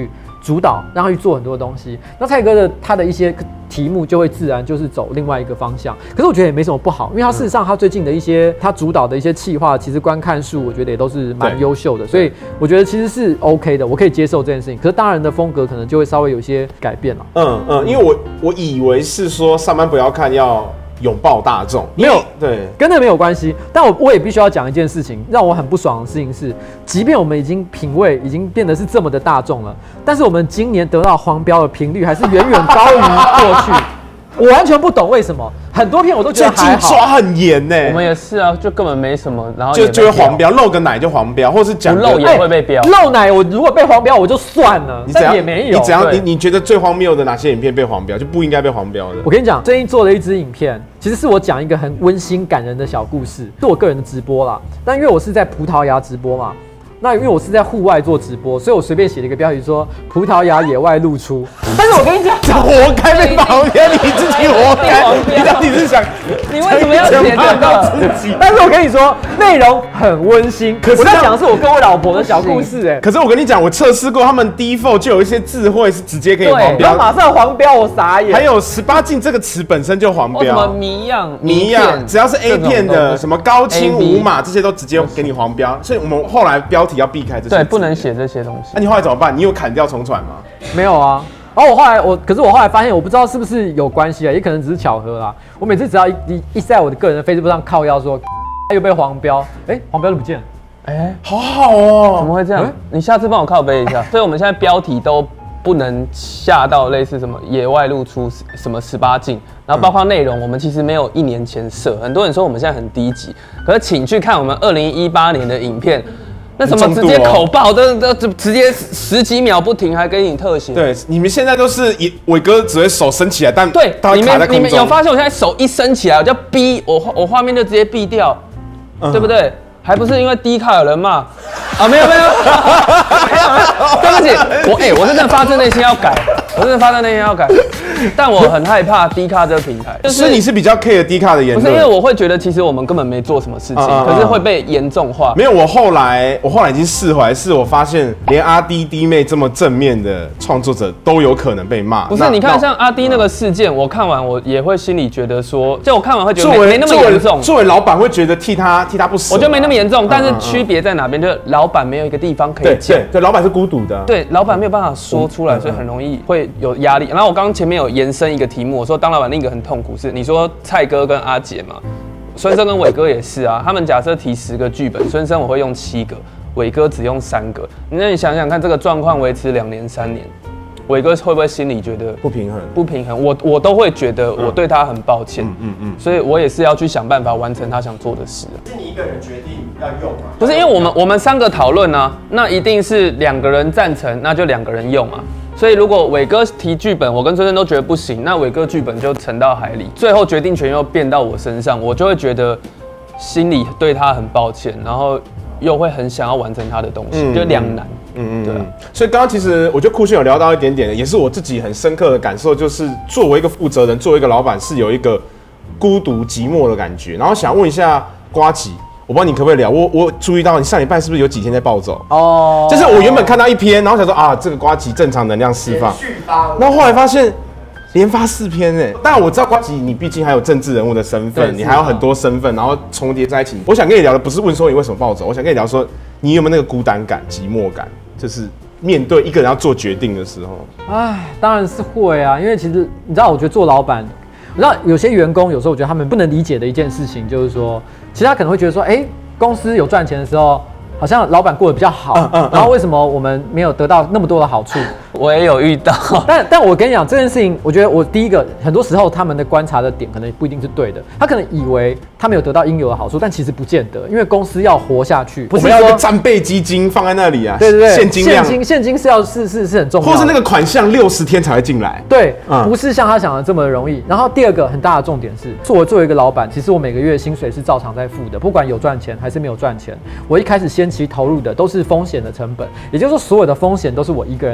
主导，让他去做很多东西。那蔡哥他的一些题目就会自然就是走另外一个方向。可是我觉得也没什么不好，因为他事实上他最近的一些他主导的一些企划，其实观看数我觉得也都是蛮优秀的，所以我觉得其实是 OK 的，我可以接受这件事情。可是当然的风格可能就会稍微有一些改变了。 因为我以为是说上班不要看，要拥抱大众， 没有， 对， 跟那没有关系。但我也必须要讲一件事情，让我很不爽的事情是，即便我们已经品味已经变得是这么的大众了，但是我们今年得到黄标的频率还是远远高于过去。我完全不懂为什么很多片我都觉得还好， 抓很严呢。 我们也是啊，就根本没什么，然后就会黄标，露个奶就黄标，或是讲不露也会被标。 露奶我如果被黄标我就算了，但也没有。 你觉得最荒谬的哪些影片被黄标，就不应该被黄标的？ 我跟你讲，最近做了一支影片，其实是我讲一个很温馨感人的小故事，是我个人的直播啦。但因为我是在葡萄牙直播嘛。那因为我是在户外做直播，所以我随便写了一个标题说“葡萄牙野外露出”。但是我跟你讲， 活该被黄标，你自己活该。你到底是想你为什么要写这个？ 但是我跟你说，内容很温馨。可是我在讲的是我跟我老婆的小故事哎。 可是我跟你讲，我测试过，他们 default 就有一些字汇是直接可以黄标， 马上黄标，我傻眼。 还有18禁这个词本身就黄标， 什么迷样， 只要是 A 片的，什么高清无码这些都直接给你黄标，所以我们后来标题要避开这些， 对，不能写这些东西。 那你后来怎么办？你有砍掉重传吗？ 没有啊。然后可是我后来发现，我不知道是不是有关系啊，也可能只是巧合啦。我每次只要一在我的个人的 Facebook 上靠腰说，又被黄标，黄标都不见了， 好好哦， 怎么会这样？你下次帮我靠背一下。所以我们现在标题都不能下到类似什么野外露出什么18禁，然后包括内容，我们其实没有1年前设。很多人说我们现在很低级，可是请去看我们2018年的影片。那什么直接口爆，都直接10几秒不停，还给你特写。 对，你们现在都是伟哥只会手伸起来，但对， 他会卡在空中。 你们有发现我现在手一伸起来，我就逼我画面就直接避掉，对不对？还不是因为低卡有人骂啊？没有，对不起，我是真的发自内心要改，但我很害怕低卡这个平台， 所以你是比较 care 低卡的言论， 不是因为我会觉得其实我们根本没做什么事情，可是会被严重化。 没有，我后来已经释怀，是我发现连阿弟弟妹这么正面的创作者都有可能被骂。 不是，你看像阿弟那个事件，我看完我也会心里觉得说，就我看完会觉得没那么严重。 作为老板会觉得替他不舍， 我觉得没那么严重，但是区别在哪边？就是老板没有一个地方可以讲， 对，老板是孤独的， 对，老板没有办法说出来，所以很容易会有压力。然后我刚刚前面有延伸一个题目，我说当老板另一个很痛苦是，你说蔡哥跟阿杰嘛，孙生跟伟哥也是啊，他们假设提10个剧本，孙生我会用7个，伟哥只用3个，那你想想看，这个状况维持2年3年。伟哥会不会心里觉得不平衡？ 我都会觉得我对他很抱歉，所以我也是要去想办法完成他想做的事。 是你一个人决定要用吗？ 不是，因为我们3个讨论啊，那一定是2个人赞成，那就2个人用啊。所以如果伟哥提剧本，我跟孙生都觉得不行，那伟哥剧本就沉到海里，最后决定权又变到我身上，我就会觉得心里对他很抱歉，然后又会很想要完成他的东西，就两难。对啊。 所以刚刚其实我觉得酷炫有聊到一点点，也是我自己很深刻的感受，就是作为一个负责人，作为一个老板，是有一个孤独寂寞的感觉。然后想问一下呱吉，我不知道你可不可以聊，我注意到你上礼拜是不是有几天在暴走？哦，就是我原本看到一篇，然后想说啊，这个呱吉正常能量释放，然后后来发现连发4篇哎，但我知道呱吉你毕竟还有政治人物的身份，你还有很多身份，然后重叠在一起。我想跟你聊的不是问说你为什么暴走，我想跟你聊说你有没有那个孤单感、寂寞感，就是面对一个人要做决定的时候。 当然是会啊，因为其实你知道，我觉得做老板，我知道有些员工有时候我觉得他们不能理解的一件事情，就是说，其实他可能会觉得说，公司有赚钱的时候，好像老板过得比较好，然后为什么我们没有得到那么多的好处？ 我也有遇到， 但我跟你讲这件事情，我觉得我第一个，很多时候他们的观察的点可能不一定是对的，他可能以为他没有得到应有的好处，但其实不见得，因为公司要活下去， 不是要一个战备基金放在那里啊， 对， 现金量， 现金是要是很重要的， 或是那个款项60天才会进来， 对，不是像他想的这么容易。然后第二个很大的重点是，作为一个老板，其实我每个月薪水是照常在付的，不管有赚钱还是没有赚钱，我一开始先期投入的都是风险的成本，也就是说所有的风险都是我一个人在承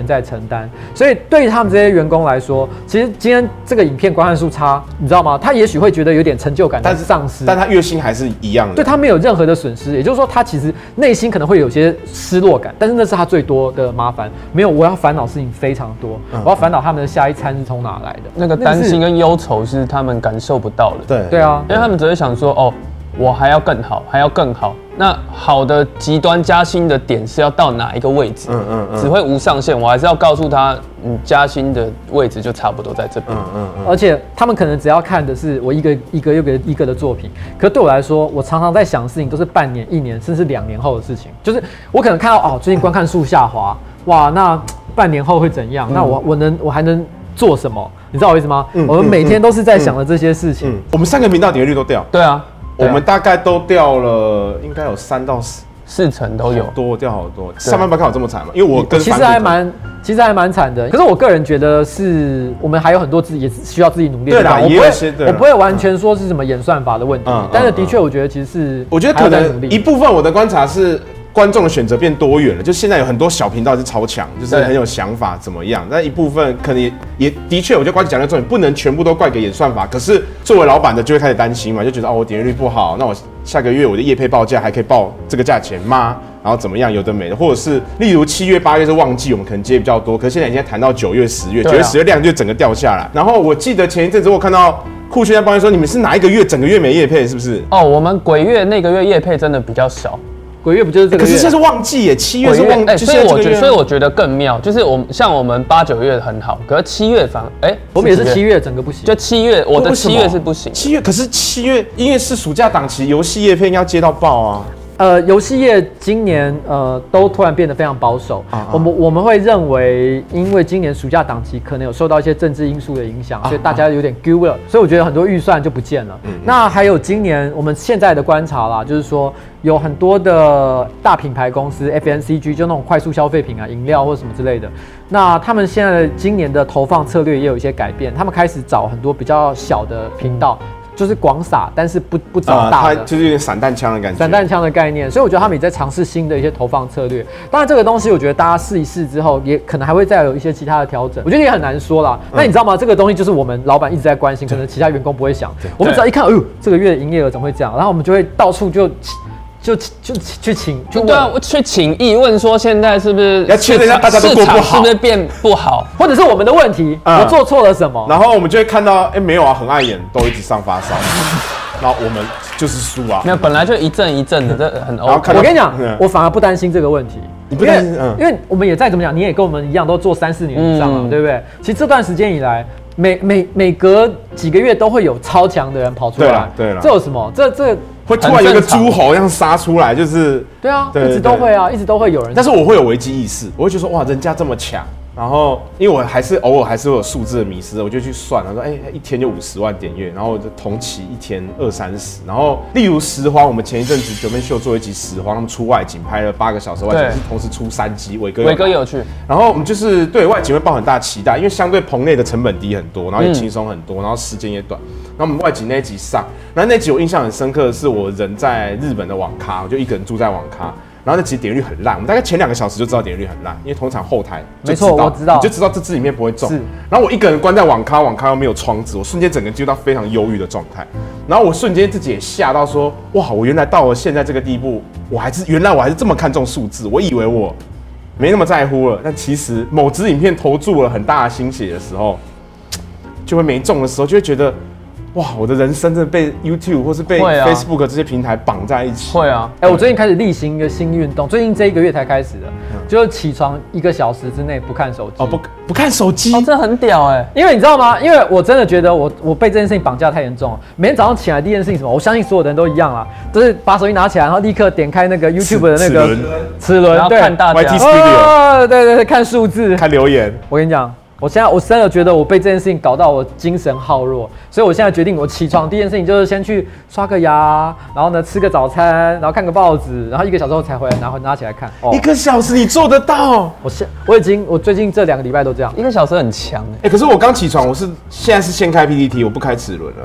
单。所以对于他们这些员工来说，其实今天这个影片观看数差，你知道吗？他也许会觉得有点成就感，但是丧失， 但他月薪还是一样的， 对他没有任何的损失。也就是说，他其实内心可能会有些失落感，但是那是他最多的麻烦。没有，我要烦恼事情非常多，我要烦恼他们的下一餐是从哪来的。 那个担心跟忧愁是他们感受不到的。 对啊， 因为他们只会想说，哦，我还要更好，还要更好。那好的极端加薪的点是要到哪一个位置？只会无上限。我还是要告诉他，加薪的位置就差不多在这边。 而且他们可能只要看的是我一个又一个的作品，可是对我来说，我常常在想的事情都是半年、1年，甚至2年后的事情。就是我可能看到最近观看数下滑，哇，那半年后会怎样？那我还能做什么？你知道我意思吗？我们每天都是在想的这些事情。 我们3个频道点阅率都掉。 对啊。 我们大概都掉了，应该有3到 4成都有， 掉好多。上班看有这么惨吗？因为我跟其实还蛮惨的。可是我个人觉得是我们还有很多也需要自己努力的地方。我不会完全说是什么演算法的问题，但是的确我觉得其实是， 我觉得可能一部分我的观察是。观众的选择变多元了，就现在有很多小频道是超强，就是很有想法，怎么样？但一部分可能也的确，我觉得瓜姐讲的重点，不能全部都怪给演算法。可是作为老板的就会开始担心嘛，就觉得我点阅率不好，那我下个月我的业配报价还可以报这个价钱吗？然后怎么样？有的没的，或者是例如7月、8月是旺季，我们可能接比较多，可是现在已经谈到9月、10月，9月、10月量就整个掉下来。然后我记得前一阵子我看到酷炫在抱怨说，你们是哪一个月整个月没业配，是不是？ 我们鬼月那个月业配真的比较少。 鬼月不就是这个月？ 可是现在是旺季耶，7月是旺季， 所以我觉得更妙，就是像我们8、9月很好，可是7月我们也是7月整个不行， 就7月，我的7月是不行。 7月可是7月因为是暑假档期，游戏业配应该要接到爆啊。 游戏业今年都突然变得非常保守。我们会认为，因为今年暑假档期可能有受到一些政治因素的影响，所以大家有点丢了，所以我觉得很多预算就不见了。那还有今年我们现在的观察啦，就是说有很多的大品牌公司 FMCG 就那种快速消费品啊、饮料或什么之类的，那他们现在今年的投放策略也有一些改变，他们开始找很多比较小的频道。就是广撒，但是不找大的， 它就是有点散弹枪的感觉， 散弹枪的概念，所以我觉得他们也在尝试新的一些投放策略。当然，这个东西我觉得大家试一试之后，也可能还会再有一些其他的调整。我觉得也很难说啦。那你知道吗？这个东西就是我们老板一直在关心，可能其他员工不会想。我们只要一看，这个月的营业额怎么会这样？然后我们就会到处就去请， 对啊，去请益问说现在是不是要确认一下大家都过不好， 是不是变不好， 或者是我们的问题，我做错了什么？ 然后我们就会看到，没有啊，很碍眼，都一直上发烧，然后我们就是输啊。 没有，本来就一阵一阵的，这很 OK。 我跟你讲，我反而不担心这个问题。 你不担心？ 因为我们也再怎么讲，你也跟我们一样都做3、4年以上了，对不对？其实这段时间以来，每隔几个月都会有超强的人跑出来。 对了， 这有什么？这会突然有一个诸侯这样杀出来，就是对啊，一直都会啊，一直都会有人。 但是我会有危机意识，我会觉得说哇，人家这么强。然后，因为我还是偶尔还是会有数字的迷失，我就去算了，说一天就50万点阅，然后就同期一天20-30，然后例如拾荒，我们前一阵子9面秀做一集拾荒，他们出外景拍了8个小时外景，是同时出3集，伟哥也有去， 然后我们就是对外景会抱很大期待，因为相对棚内的成本低很多，然后也轻松很多，然后时间也短，然后我们外景那一集上，然后那集我印象很深刻的是我人在日本的网咖，我就一个人住在网咖。然后那其实点阅率很烂，我们大概前2个小时就知道点阅率很烂，因为通常后台没错，我知道， 你就知道这支里面不会中。然后我一个人关在网咖又没有窗子，我瞬间整个进入到非常忧郁的状态。然后我瞬间自己也吓到说，哇，我原来到了现在这个地步，原来我还是这么看重数字，我以为我没那么在乎了，但其实某支影片投注了很大的心血的时候，就会没中的时候，就会觉得。哇，我的人生真的被 YouTube 或是被 Facebook 这些平台绑在一起。 会啊， 我最近开始例行一个新运动，最近这1个月才开始的，就是起床1个小时之内不看手机。 不看手机， 这很屌因为你知道吗？因为我真的觉得我被这件事情绑架太严重了。每天早上起来第一件事情什么？我相信所有的人都一样啦，都是把手机拿起来，然后立刻点开那个 YouTube 的那个齿轮， 然后看大家。 YT Studio， 对，看数字， 看留言。 我跟你讲。我真的觉得我被这件事情搞到我精神耗弱，所以我现在决定，我起床第一件事情就是先去刷个牙，然后呢吃个早餐，然后看个报纸，然后1个小时后才回来拿起来看。 1个小时你做得到？ 我最近这2个礼拜都这样。 1个小时很强可是我刚起床，现在是先开 PTT， 我不开齿轮了。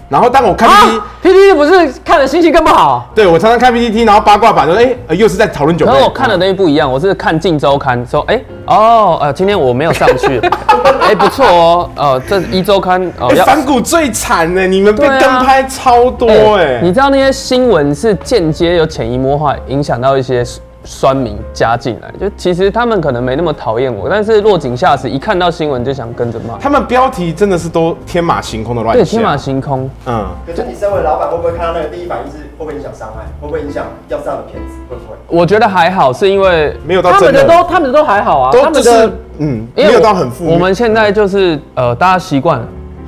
然后当我看 PTT 不是看的心情更不好？ 对我常常看 PTT， 然后八卦版说，又是在讨论酒妹。 可是我看的东西不一样，我是看《镜周刊》说，今天我没有上去，不错哦，这1周刊反骨最惨呢，你们被跟拍超多你知道那些新闻是间接有潜移默化影响到一些酸民加进来，就其实他们可能没那么讨厌我，但是落井下石，一看到新闻就想跟着骂。 他们标题真的是都天马行空的乱下。 对，天马行空。 可是你身为老板，会不会看到那个第一反应是会不会影响伤害？会不会影响要这样的片子？会不会？ 我觉得还好，是因为没有到真的。 他们的都还好啊， 都就是没有到很负面。 我们现在就是大家习惯了。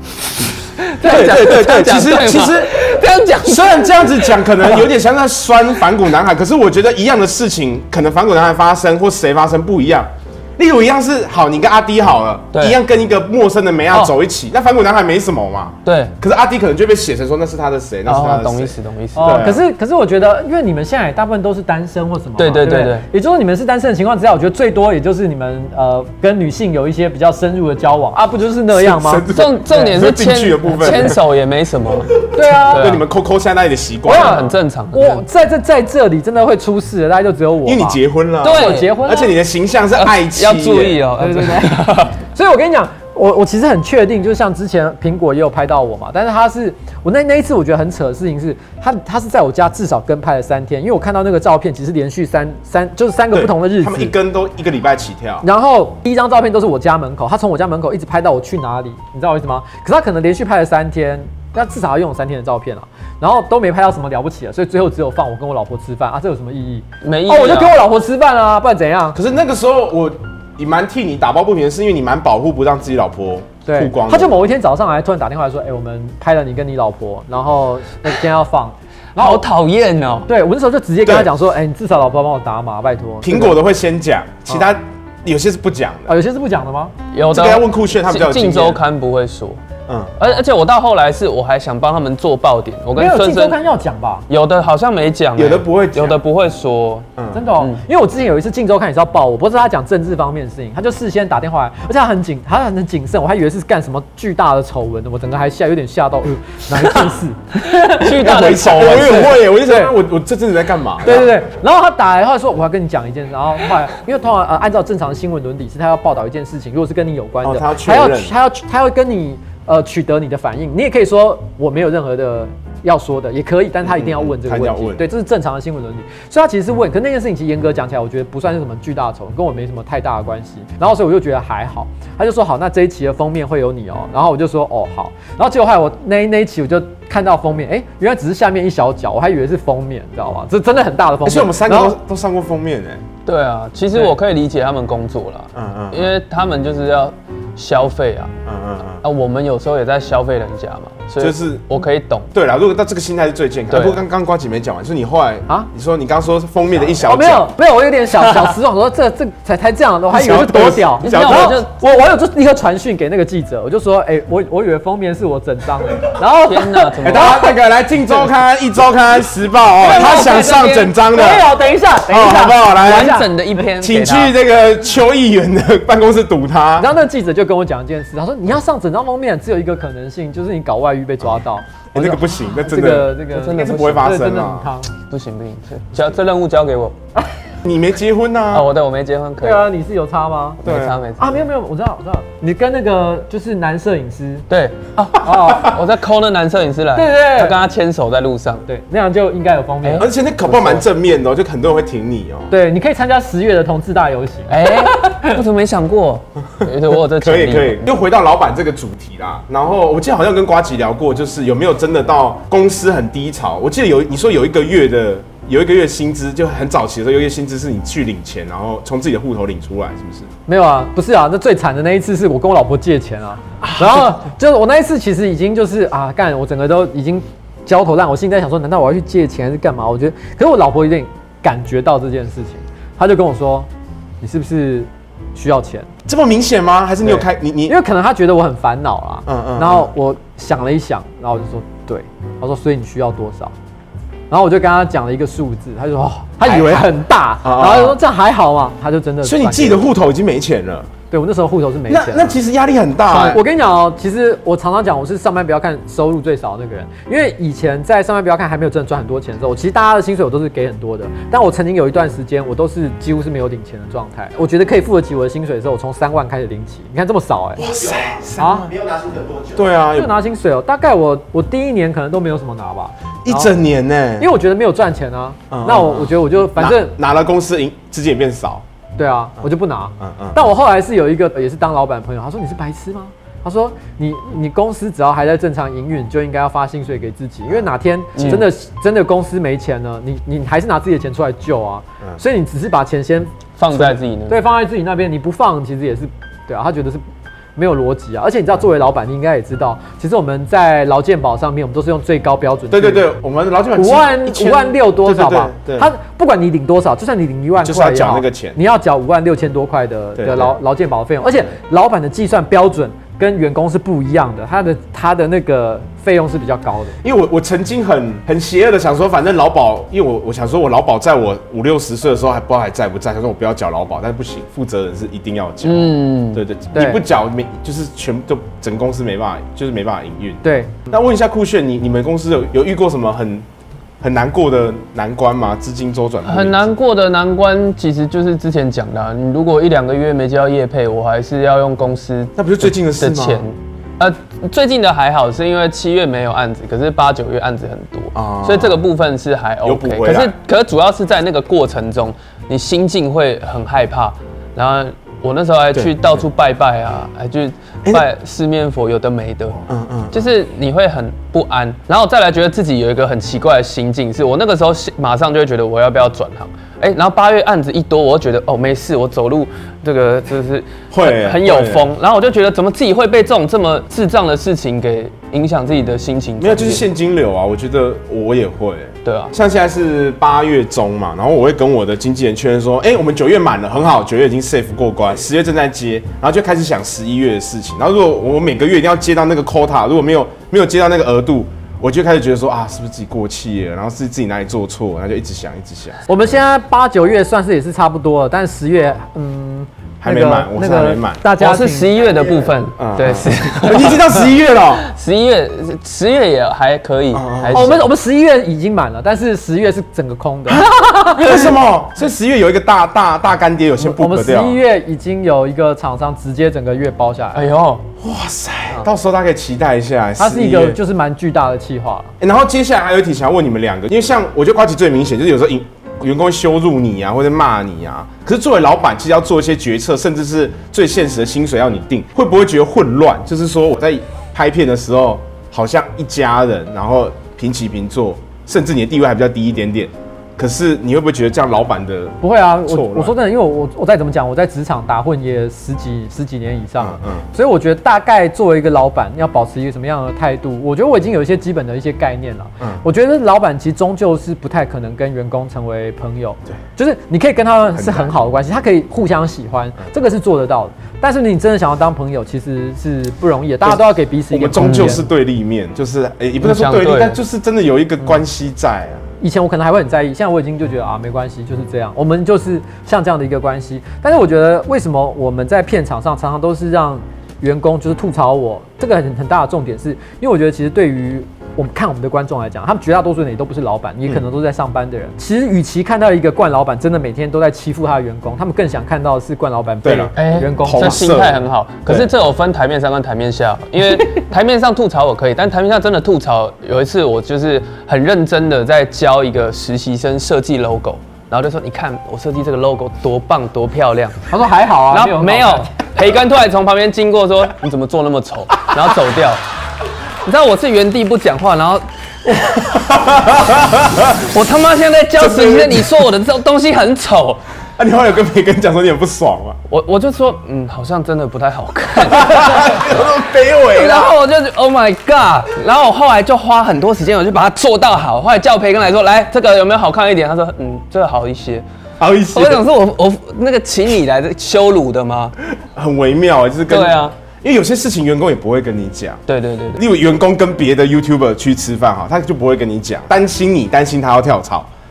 对，其实这样讲， 虽然这样子讲可能有点像在酸反骨男孩，可是我觉得一样的事情，可能反骨男孩发生或谁发生不一样。例如一样是好，你跟阿滴好了，一样跟一个陌生的梅亚走一起，那反骨男孩没什么嘛。 对。 可是阿滴可能就被写成说那是他的谁，那是他的谁。 懂意思。 可是我觉得，因为你们现在大部分都是单身或什么， 对， 也就是说你们是单身的情况之下，我觉得最多也就是你们跟女性有一些比较深入的交往啊，不就是那样吗？ 重点是牵手也没什么。 对啊， 对你们抠下那里的习惯， 很正常。 我在这里真的会出事的，大概就只有我， 因为你结婚了， 对，我结婚了， 而且你的形象是爱妻。 要注意哦， 对。所以我跟你讲，我其实很确定，就是像之前苹果也有拍到我嘛，但是我那一次我觉得很扯的事情是，他是在我家至少跟拍了3天，因为我看到那个照片，其实连续就是3个不同的日子， 他们一根都1个礼拜起跳。 然后第一张照片都是我家门口，他从我家门口一直拍到我去哪里，你知道为什么吗？可是他可能连续拍了3天，那至少要用3天的照片啊，然后都没拍到什么了不起的，所以最后只有放我跟我老婆吃饭啊，这有什么意义？ 没意义我就跟我老婆吃饭啊，不然怎样？ 可是那个时候我也蛮替你打抱不平的是，因为你蛮保护不让自己老婆曝光。 他就某一天早上来突然打电话来说，我们拍了你跟你老婆，然后今天要放，然后好讨厌哦。 对我那时候就直接跟他讲说，你至少老婆帮我打码，拜托。 苹果的会先讲，其他有些是不讲的。 有些是不讲的吗？ 有的。 这个要问酷炫，他比较有经验。 镜周刊不会说。而且我到后来我还想帮他们做爆点，我跟镜周刊要讲吧， 有的好像没讲， 有的不会讲， 有的不会说， 真的因为我之前有一次镜周刊也是要报我，不是他讲政治方面的事情，他就事先打电话来，而且他很谨慎，我还以为是干什么巨大的丑闻，我整个还有点吓到，哪一件事？ 巨大的丑闻， 我也会耶，我就想我这阵子在干嘛？ 对，然后他打来，他说我要跟你讲一件事，然后后来因为通常按照正常的新闻伦理是他要报道一件事情，如果是跟你有关的，他要跟你。取得你的反应，你也可以说我没有任何的要说的，也可以，但是他一定要问这个问题，对，这是正常的新闻伦理，所以他其实是问，可是那件事情其实严格讲起来，我觉得不算是什么巨大的丑闻，跟我没什么太大的关系，然后所以我就觉得还好，他就说好，那这一期的封面会有你然后我就说好，然后结果后来我那一期我就看到封面，原来只是下面一小角，我还以为是封面，你知道吗？这真的很大的封面， 所以我们3个都上过封面对啊，其实我可以理解他们工作啦，因为他们就是要消费我们有时候也在消费人家嘛，所以就是我可以懂。 对啦，如果到这个心态是最健康。不过刚瓜姐没讲完，就是你后来你说你刚说封面的一小角， 没有，我有点小失望，说这才这样的，我还以为是多屌。我有就立刻传讯给那个记者，我就说我以为封面是我整张的，然后天哪，怎么？ 他那个来《镜周刊》《1周刊》《时报》他想上整张的。 没有，等一下， 好不好？来完整的一篇， 请去这个邱议员的办公室堵他。 然后那个记者就跟我讲一件事，他说你要上整张封面，只有一个可能性，就是你搞外遇被抓到。 那个不行，那真的真的是不会发生啊！ 不行，这任务交给我。 你没结婚呐？ 我没结婚，可以。 对啊，你是有差吗？ 没差啊， 没有，我知道，你跟那个就是男摄影师， 对我在call那男摄影师来， 对， 他跟他牵手在路上， 对，那样就应该有封面， 而且那搞不好蛮正面的就很多人会挺你对，你可以参加10月的同志大游行， 我怎么没想过？我有这可以，又回到老板这个主题啦。然后我记得好像跟呱吉聊过，就是有没有真的到公司很低潮？我记得你说有一个月薪资，就很早期的时候，有一个薪资是你去领钱，然后从自己的户头领出来，是不是？ 没有啊，不是啊，那最惨的那一次是我跟我老婆借钱啊，然后就是我那一次其实已经就是我整个都已经焦头烂额，我心里在想说，难道我要去借钱还是干嘛？我觉得，可是我老婆有点感觉到这件事情，她就跟我说，你是不是需要钱？ 这么明显吗？还是你有开你？ 因为可能她觉得我很烦恼啦，然后我想了一想，然后我就说对，她说所以你需要多少？然后我就跟他讲了一个数字，他就说他以为很大，然后就说这样还好嘛，他就真的。 所以你自己的户头已经没钱了。 对我那时候户头是没钱的。 那其实压力很大。 我跟你讲哦，其实我常常讲，我是上班不要看收入最少的那个人，因为以前在上班不要看还没有真的赚很多钱的时候，其实大家的薪水我都是给很多的，但我曾经有一段时间我都是几乎是没有领钱的状态。我觉得可以付得起我的薪水的时候，我从3万开始领起，你看这么少哇塞啊！没有拿薪水多久？ 对啊， 没有拿薪水哦，大概我第1年可能都没有什么拿吧 ，1整年呢， 因为我觉得没有赚钱啊。那我觉得我就反正拿了公司资金也变少。 对啊，我就不拿。但我后来是有一个也是当老板的朋友，他说你是白痴吗？他说你公司只要还在正常营运，就应该要发薪水给自己，因为哪天真的公司没钱了，你还是拿自己的钱出来救啊。所以你只是把钱先放在自己那， 对，放在自己那边，你不放其实也是对啊，他觉得是。没有逻辑啊！而且你知道，作为老板，你应该也知道，其实我们在劳健保上面，我们都是用最高标准。 对，我们劳健保 5万6多少吧？ 对， 他不管你领多少，就算你领1万块， 就是要缴那个钱， 你要缴5万6千多块的劳健保费用，而且老板的计算标准跟员工是不一样的，他的那个费用是比较高的。 因为我曾经很邪恶的想说，反正劳保，因为我想说我劳保在我50、60岁的时候还不知道还在不在，想说我不要缴劳保，但是不行，负责人是一定要缴。对，你不缴就是整公司没办法营运。对，那问一下酷炫，你们公司有遇过什么很难过的难关吗？资金周转很难过的难关，其实就是之前讲的、啊，你如果1、2个月没接到业配，我还是要用公司那不是最近的事吗？ 钱。最近的还好，是因为7月没有案子，可是8、9月案子很多，所以这个部分是还 OK。可是主要是在那个过程中，你心境会很害怕。然后我那时候还去到处拜拜啊，还去拜四面佛，有的没的，就是你会很不安。然后再来觉得自己有一个很奇怪的心境，是我那个时候马上就会觉得我要不要转行。然后8月案子一多，我就觉得哦没事，我走路这个就是很有风。然后我就觉得怎么自己会被这么智障的事情给影响自己的心情？ 没有，就是现金流啊。我觉得我也会。 对啊， 像现在是8月中嘛，然后我会跟我的经纪人确认说，我们9月满了，很好，9月已经 safe 过关，10月正在接，然后就开始想11月的事情。然后如果我每个月一定要接到那个 quota， 如果没有接到那个额度，我就开始觉得说啊，是不是自己过气了？然后是自己哪里做错，然后就一直想。 我们现在8、9月算是也是差不多了，但10月还没满，我是还没满。 大家是11月的部分，对， 你已经到11月了。 10月也还可以。 我们11月已经满了，但是10月是整个空的。 为什么？所以10月有一个大干爹有先 book 掉。 我们11月已经有一个厂商直接整个月包下来。 哎呦， 哇塞！到时候大家可以期待一下。 它是一个就是蛮巨大的企划了。 然后接下来还有一题想要问你们2个，因为像我觉得呱吉最明显就是有时候员工会羞辱你啊，或者骂你啊。可是作为老板，其实要做一些决策，甚至是最现实的薪水要你定，会不会觉得混乱？就是说我在拍片的时候，好像一家人，然后平起平坐，甚至你的地位还比较低一点点。可是你会不会觉得这样老板的不会啊？我说真的，因为我再怎么讲，我在职场打混也十几年以上，所以我觉得大概作为一个老板要保持一个什么样的态度，我觉得我已经有一些基本的一些概念了。我觉得老板其实终究是不太可能跟员工成为朋友，对，就是你可以跟他们是很好的关系，他可以互相喜欢，这个是做得到的。但是你真的想要当朋友，其实是不容易的，大家都要给彼此一个空间。 我们终究是对立面，就是也不能说对立，但就是真的有一个关系在啊。 以前我可能还会很在意，现在我已经就觉得啊，没关系，就是这样，我们就是像这样的一个关系。但是我觉得为什么我们在片场上常常都是让员工就是吐槽我，这个很大的重点是因为我觉得其实对于我们看我们的观众来讲，他们绝大多数人也都不是老板，也可能都是在上班的人。其实与其看到一个惯老板真的每天都在欺负他的员工，他们更想看到的是惯老板被员工这心态很好。可是这有分台面上跟台面下，因为台面上吐槽我可以，但台面下真的吐槽，有一次我就是很认真的在教一个实习生设计 logo， 然后就说你看我设计这个 logo 多棒多漂亮， 他说还好啊， 然后没有，培根突然从旁边经过说你怎么做那么丑，然后走掉。你知道我是原地不讲话，然后我他妈现在在教实习生，你说我的这东西很丑， 你后来有跟培根讲说你很不爽吗？ 我就说好像真的不太好看， 卑微。 然后我就 Oh my God， 然后我后来就花很多时间，我就把它做到好。后来叫培根来说，来这个有没有好看一点？他说这个好一些。 好一些。 我想说我那个请你来羞辱的吗？ 很微妙，就是跟对啊。 因为有些事情员工也不会跟你讲， 对， 例如员工跟别的 YouTuber 去吃饭哈，他就不会跟你讲，担心他要跳槽，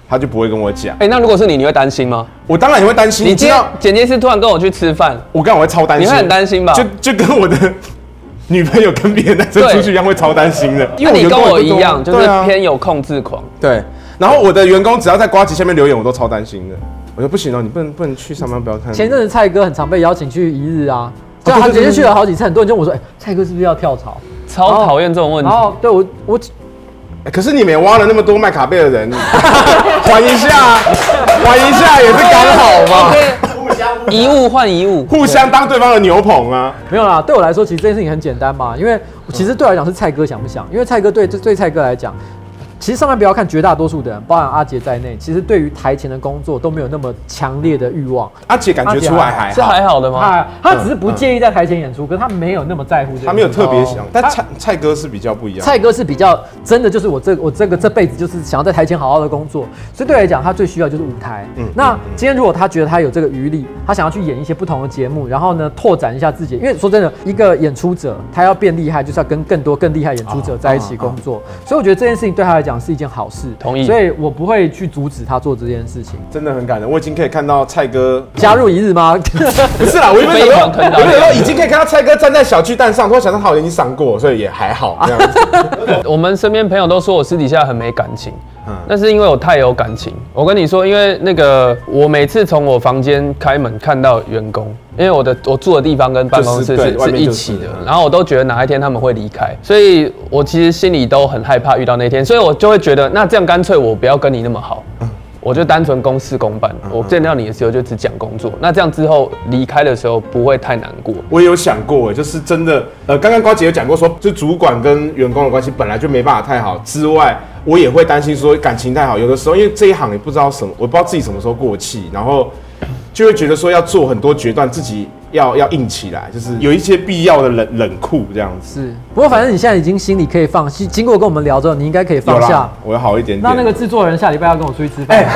他就不会跟我讲。 那如果是你，你会担心吗？ 我当然也会担心。 你今天剪接师突然跟我去吃饭， 我会超担心。 你会很担心吧？ 就跟我的女朋友跟别的男生出去一样，会超担心的。 因为你跟我一样，就是偏有控制狂。 对。然后我的员工只要在呱吉下面留言，我都超担心的。我说不行哦，你不能去上班，不要看。 前阵子蔡哥很常被邀请去一日啊，对，他直接去了好几次，很多人就问我说，蔡哥是不是要跳槽？ 超讨厌这种问题。 然后对我， 可是你们也挖了那么多麦卡贝的人，玩一下也是刚好嘛。 一物换一物， 互相当对方的牛棚啊。 没有啦，对我来说其实这件事情很简单嘛，因为其实对我来讲是蔡哥想不想，因为蔡哥对蔡哥来讲。其实上面不要看绝大多数的人，包含阿杰在内，其实对于台前的工作都没有那么强烈的欲望。 阿杰感觉出来还好， 是还好的吗？ 他只是不介意在台前演出，可是他没有那么在乎这个。 他没有特别想，但蔡哥是比较不一样。 蔡哥是比较真的，就是我这辈子就是想要在台前好好的工作，所以对我来讲，他最需要就是舞台。那今天如果他觉得他有这个余力，他想要去演一些不同的节目，然后呢拓展一下自己，因为说真的，一个演出者他要变厉害，就是要跟更多更厉害演出者在一起工作，所以我觉得这件事情对他来讲是一件好事。 同意， 所以我不会去阻止他做这件事情。 真的很感人，我已经可以看到蔡哥加入一日吗？ 不是啦，我原本已经可以看到蔡哥站在小巨蛋上，突然想到他已经上过，所以也还好这样子。 我们身边朋友都说我私底下很没感情，那是因为我太有感情。我跟你说，因为那个我每次从我房间开门看到员工，因为我住的地方跟办公室是一起的，然后我都觉得哪一天他们会离开，所以我其实心里都很害怕遇到那天，所以我就会觉得，那这样干脆我不要跟你那么好，我就单纯公事公办。我见到你的时候就只讲工作，那这样之后离开的时候不会太难过。 我也有想过，就是真的，刚刚瓜姐有讲过说，就主管跟员工的关系本来就没办法太好之外，我也会担心说感情太好，有的时候因为这一行也不知道什么，我不知道自己什么时候过气，然后就会觉得说要做很多决断，自己要硬起来，就是有一些必要的冷酷这样子。 是，不过反正你现在已经心里可以放，经过跟我们聊之后，你应该可以放下。 我要好一点点。 那个制作人下礼拜要跟我出去吃饭。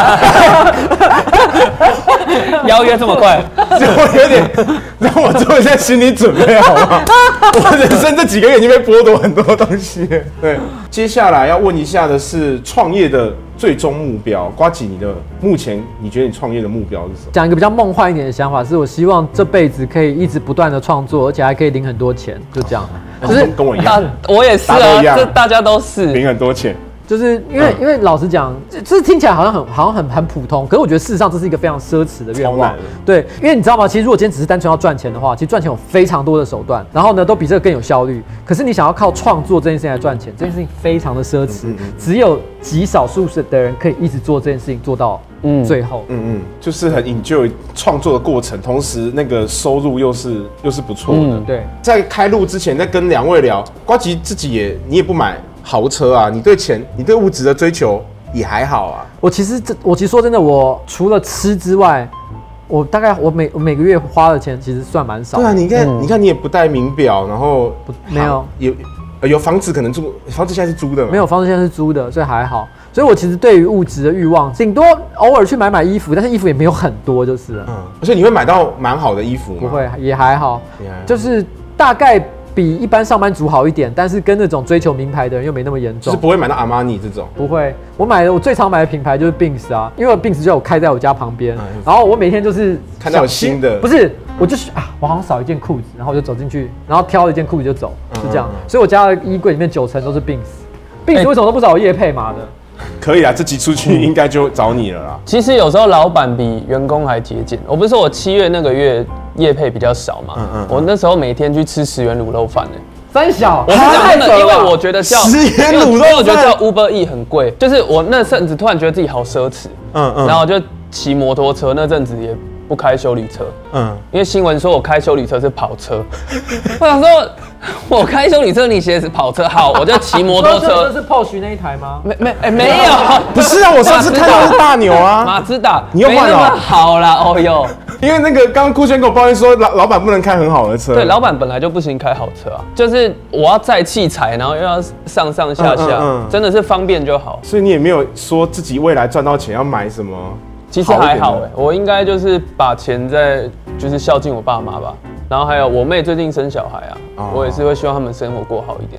邀约这么快， 我有点让我做一下心理准备好吗？我人生这几个月已经被剥夺很多东西。对，接下来要问一下的是创业的最终目标。呱吉，目前你觉得你创业的目标是什么？讲一个比较梦幻一点的想法，是我希望这辈子可以一直不断的创作，而且还可以领很多钱，就这样。 就是跟我一样， 我也是啊，这大家都是领很多钱。 就是因为老实讲，这听起来好像很普通，可是我觉得事实上这是一个非常奢侈的愿望。对，因为你知道吗？其实如果今天只是单纯要赚钱的话，其实赚钱有非常多的手段，然后呢都比这个更有效率。可是你想要靠创作这件事情来赚钱，这件事情非常的奢侈，只有极少数的人可以一直做这件事情做到最后。 就是很 enjoy 创作的过程，同时那个收入又是不错的。 对，在开录之前，在跟两位聊，呱吉自己你也不买豪车啊，你对钱、你对物质的追求也还好啊。 我其实说真的，我除了吃之外，我大概我每个月花的钱其实算蛮少的。 对啊，你看你也不戴名表，然后没有有房子可能租，房子现在是租的吗？ 没有，房子现在是租的，所以还好。所以我其实对于物质的欲望，顶多偶尔去买衣服，但是衣服也没有很多就是了。 而且你会买到蛮好的衣服吗？ 不会，也还好，就是大概比一般上班族好一点，但是跟那种追求名牌的人又没那么严重。 就是不会买到阿玛尼这种。 不会，我最常买的品牌就是 Benz 啊，因为 Benz 就有开在我家旁边，然后我每天就是看到有新的， 不是，我就是我好像少一件裤子，然后我就走进去，然后挑了一件裤子就走，是这样。所以我家的衣柜里面90%都是 Benz。Benz 为什么都不找我业配嘛的？ 可以啊，这集出去应该就找你了啦。 其实有时候老板比员工还节俭。我不是说我7月那个月业配比较少嘛，我那时候每天去吃10元卤肉饭三小， 我是讲真的，因为我觉得叫 10元卤肉饭， 我觉得叫 Uber E 很贵，就是我那阵子突然觉得自己好奢侈，然后我就骑摩托车，那阵子也不开休旅车，因为新闻说我开休旅车是跑车，我想说，我开休旅车，你写的是跑车，好，我就骑摩托车。 这是 Porsche 那一台吗？ 没有， 不是啊，我上次看到是大牛啊， 马自达， 你又换了， 没那么好啦，哦哟。 因为那个刚刚顾轩跟我抱怨说，老板不能开很好的车。 对，老板本来就不行开好车啊，就是我要载器材，然后又要上下下，真的是方便就好。 所以你也没有说自己未来赚到钱要买什么？ 其实还好我应该就是把钱就是孝敬我爸妈吧。然后还有我妹最近生小孩啊，我也是会希望他们生活过好一点。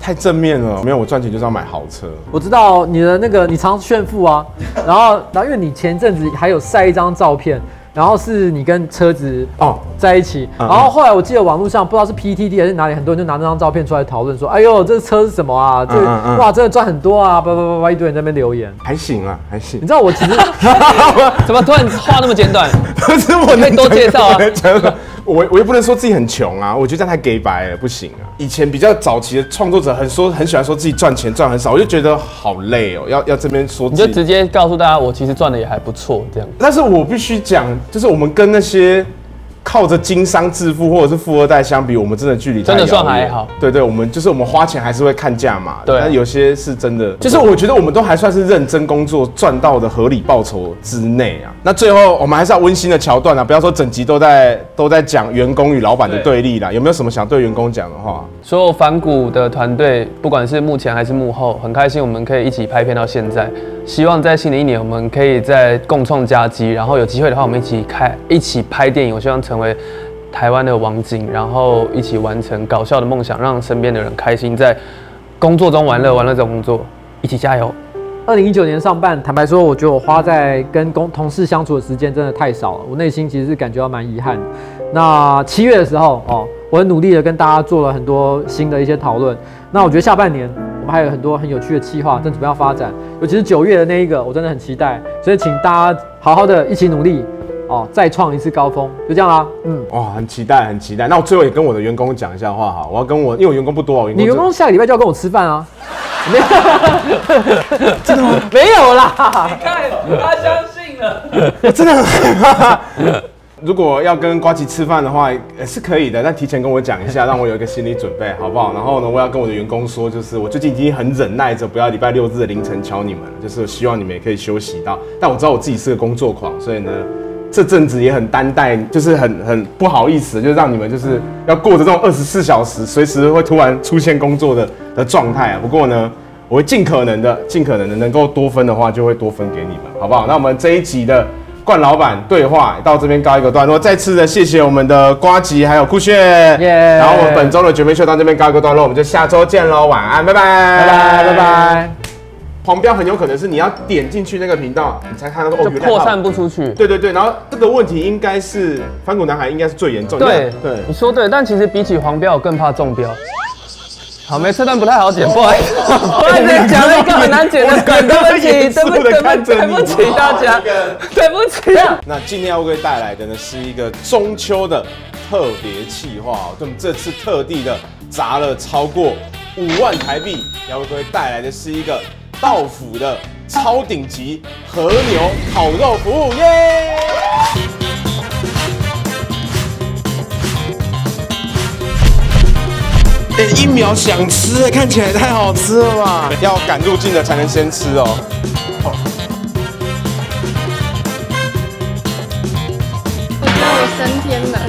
太正面了。没有，我赚钱就是要买豪车。 我知道你的那个，你常炫富啊，然后因为你前阵子还有晒一张照片，然后是你跟车子在一起，然后后来我记得网络上不知道是 PTT 还是哪里，很多人就拿那张照片出来讨论说，哎呦，这车是什么啊？这哇，真的赚很多啊！叭，一堆人在那边留言。 还行啊，还行。 你知道我其实怎么突然话那么简短？ 不是我可以多介绍啊。 我又不能说自己很穷啊，我觉得这样太 gay 白了，不行啊。以前比较早期的创作者很喜欢说自己赚钱赚很少，我就觉得好累哦，要这边说自己。 你就直接告诉大家，我其实赚的也还不错，这样。 但是我必须讲，就是我们跟那些靠着经商致富或者是富二代相比，我们真的距离太遥远， 真的算还好。 对，我们花钱还是会看价码的， 对。 但有些是真的，就是我觉得我们都还算是认真工作赚到的合理报酬之内啊。那最后我们还是要温馨的桥段啊，不要说整集都在讲员工与老板的对立啦。有没有什么想对员工讲的话？ 所有反骨的团队，不管是幕前还是幕后，很开心我们可以一起拍片到现在。希望在新的一年，我们可以再共创佳绩，然后有机会的话，我们一起拍电影。我希望成为台湾的王景，然后一起完成搞笑的梦想，让身边的人开心，在工作中玩乐中工作，一起加油。 2019年上半，坦白说，我觉得我花在跟同事相处的时间真的太少了，我内心其实是感觉到蛮遗憾的。那7月的时候，我很努力的跟大家做了很多新的一些讨论。那我觉得下半年我们还有很多很有趣的企划正准备要发展，尤其是9月的那一个，我真的很期待。所以请大家好好的一起努力。再创一次高峰，就这样啦。 哇，很期待。那我最后也跟我的员工讲一下话哈，我要跟因为我员工不多， 你员工下个礼拜就要跟我吃饭啊？没有，真的吗？没有啦。 你看，他相信了。 我真的很害怕。如果要跟呱吉吃饭的话，是可以的，但提前跟我讲一下，让我有一个心理准备，好不好？然后呢，我要跟我的员工说，就是我最近已经很忍耐着，不要礼拜6日的凌晨敲你们了，就是希望你们也可以休息到。但我知道我自己是个工作狂，所以呢。这阵子也很担待，就是很不好意思，就让你们就是要过着这种24小时，随时会突然出现工作的状态啊。不过呢，我会尽可能的能够多分的话，就会多分给你们，好不好？那我们这一集的冠老板对话到这边告一个段落，再次的谢谢我们的呱吉还有酷炫，然后我们本周的绝美秀到这边告一个段落，我们就下周见喽，晚安，拜拜。黄标很有可能是你要点进去那个频道，你才看到说就扩散不出去。 对，然后这个问题应该是反骨男孩应该是最严重的。对， 你说对，但其实比起黄标，我更怕中标。好，这段不太好剪，不好意思，讲了一个很难剪的梗，对不起大家，对不起。 那今天要为带来的呢是一个中秋的特别企划哦，我们这次特地的砸了超过5万台币，要为各位带来的是一个到府的超顶级和牛烤肉服务，耶！1秒想吃，看起来太好吃了吧？要赶入境的才能先吃哦。 我觉得我升天了。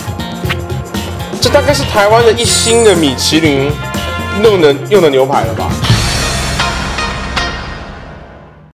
这大概是台湾的1星的米其林用的牛排了吧？